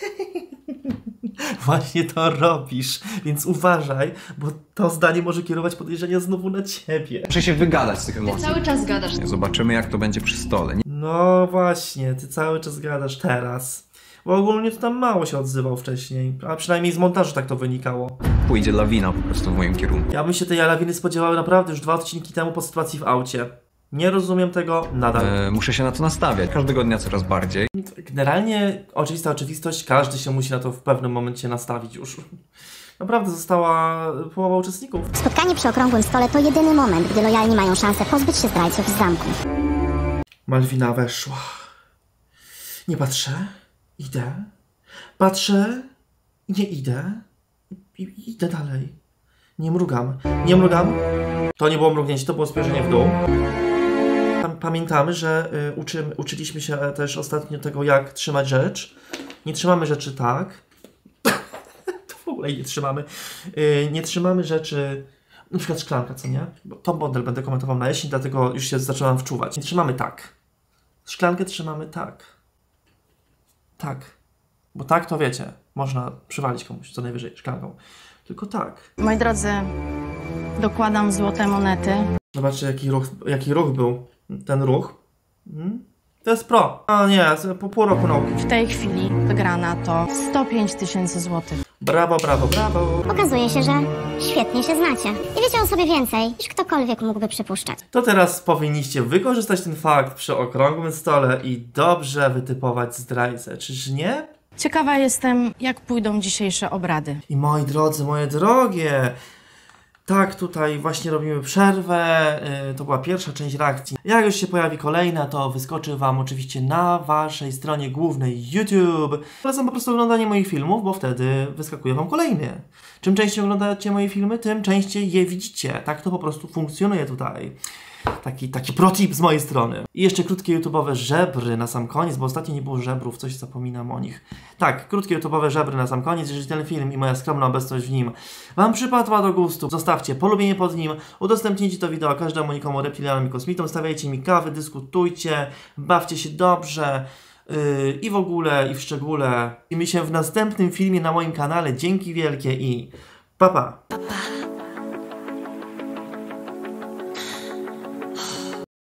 Właśnie to robisz, więc uważaj, bo to zdanie może kierować podejrzenia znowu na ciebie. Muszę się wygadać z tych emocji. Ty cały czas gadasz. Zobaczymy, jak to będzie przy stole. No właśnie, ty cały czas gadasz teraz. Bo ogólnie to tam mało się odzywał wcześniej, a przynajmniej z montażu tak to wynikało. Pójdzie lawina po prostu w moim kierunku. Ja bym się tej lawiny spodziewał naprawdę już 2 odcinki temu po sytuacji w aucie. Nie rozumiem tego nadal. Muszę się na to nastawiać, każdego dnia coraz bardziej. Generalnie oczywista oczywistość, każdy się musi na to w pewnym momencie nastawić już. Naprawdę została połowa uczestników. Spotkanie przy okrągłym stole to jedyny moment, gdy lojalni mają szansę pozbyć się zdrajców z zamku. Malwina weszła. Nie patrzę. Idę. Patrzę. Nie idę. Idę dalej. Nie mrugam. Nie mrugam. To nie było mrugnięcie, to było spojrzenie w dół. Pamiętamy, że uczyliśmy się też ostatnio tego, jak trzymać rzecz. Nie trzymamy rzeczy tak. To w ogóle nie trzymamy. Nie trzymamy rzeczy... Na przykład szklanka, co nie? Bo to model będę komentował na jesień, dlatego już się zaczynam wczuwać. Nie trzymamy tak. Szklankę trzymamy tak. Tak. Bo tak to wiecie, można przywalić komuś co najwyżej szklanką. Tylko tak. Moi drodzy, dokładam złote monety. Zobaczcie, jaki ruch był. Ten ruch. To jest pro. A nie, po pół roku nauki. W tej chwili wygrana to 105 000 złotych. Brawo, brawo, brawo. Okazuje się, że świetnie się znacie. I wiecie o sobie więcej, niż ktokolwiek mógłby przypuszczać. To teraz powinniście wykorzystać ten fakt przy okrągłym stole i dobrze wytypować zdrajcę, czyż nie? Ciekawa jestem, jak pójdą dzisiejsze obrady. I moi drodzy, moje drogie, Tak, tutaj właśnie robimy przerwę, to była pierwsza część reakcji. Jak już się pojawi kolejna, to wyskoczy Wam oczywiście na Waszej stronie głównej YouTube. Polecam po prostu oglądanie moich filmów, bo wtedy wyskakuje Wam kolejny. Czym częściej oglądacie moje filmy, tym częściej je widzicie. Tak to po prostu funkcjonuje tutaj. Taki protip z mojej strony. I jeszcze krótkie YouTube'owe żebry na sam koniec, bo ostatnio nie było żebrów, coś zapominam o nich. Tak, krótkie YouTube'owe żebry na sam koniec. Jeżeli ten film i moja skromna obecność w nim Wam przypadła do gustu, zostawcie polubienie pod nim, udostępnijcie to wideo każdemu nikomu reptilianom i kosmitom, stawiajcie mi kawy, dyskutujcie, bawcie się dobrze. I w ogóle, i w szczególe. Widzimy się w następnym filmie na moim kanale. Dzięki wielkie i pa pa!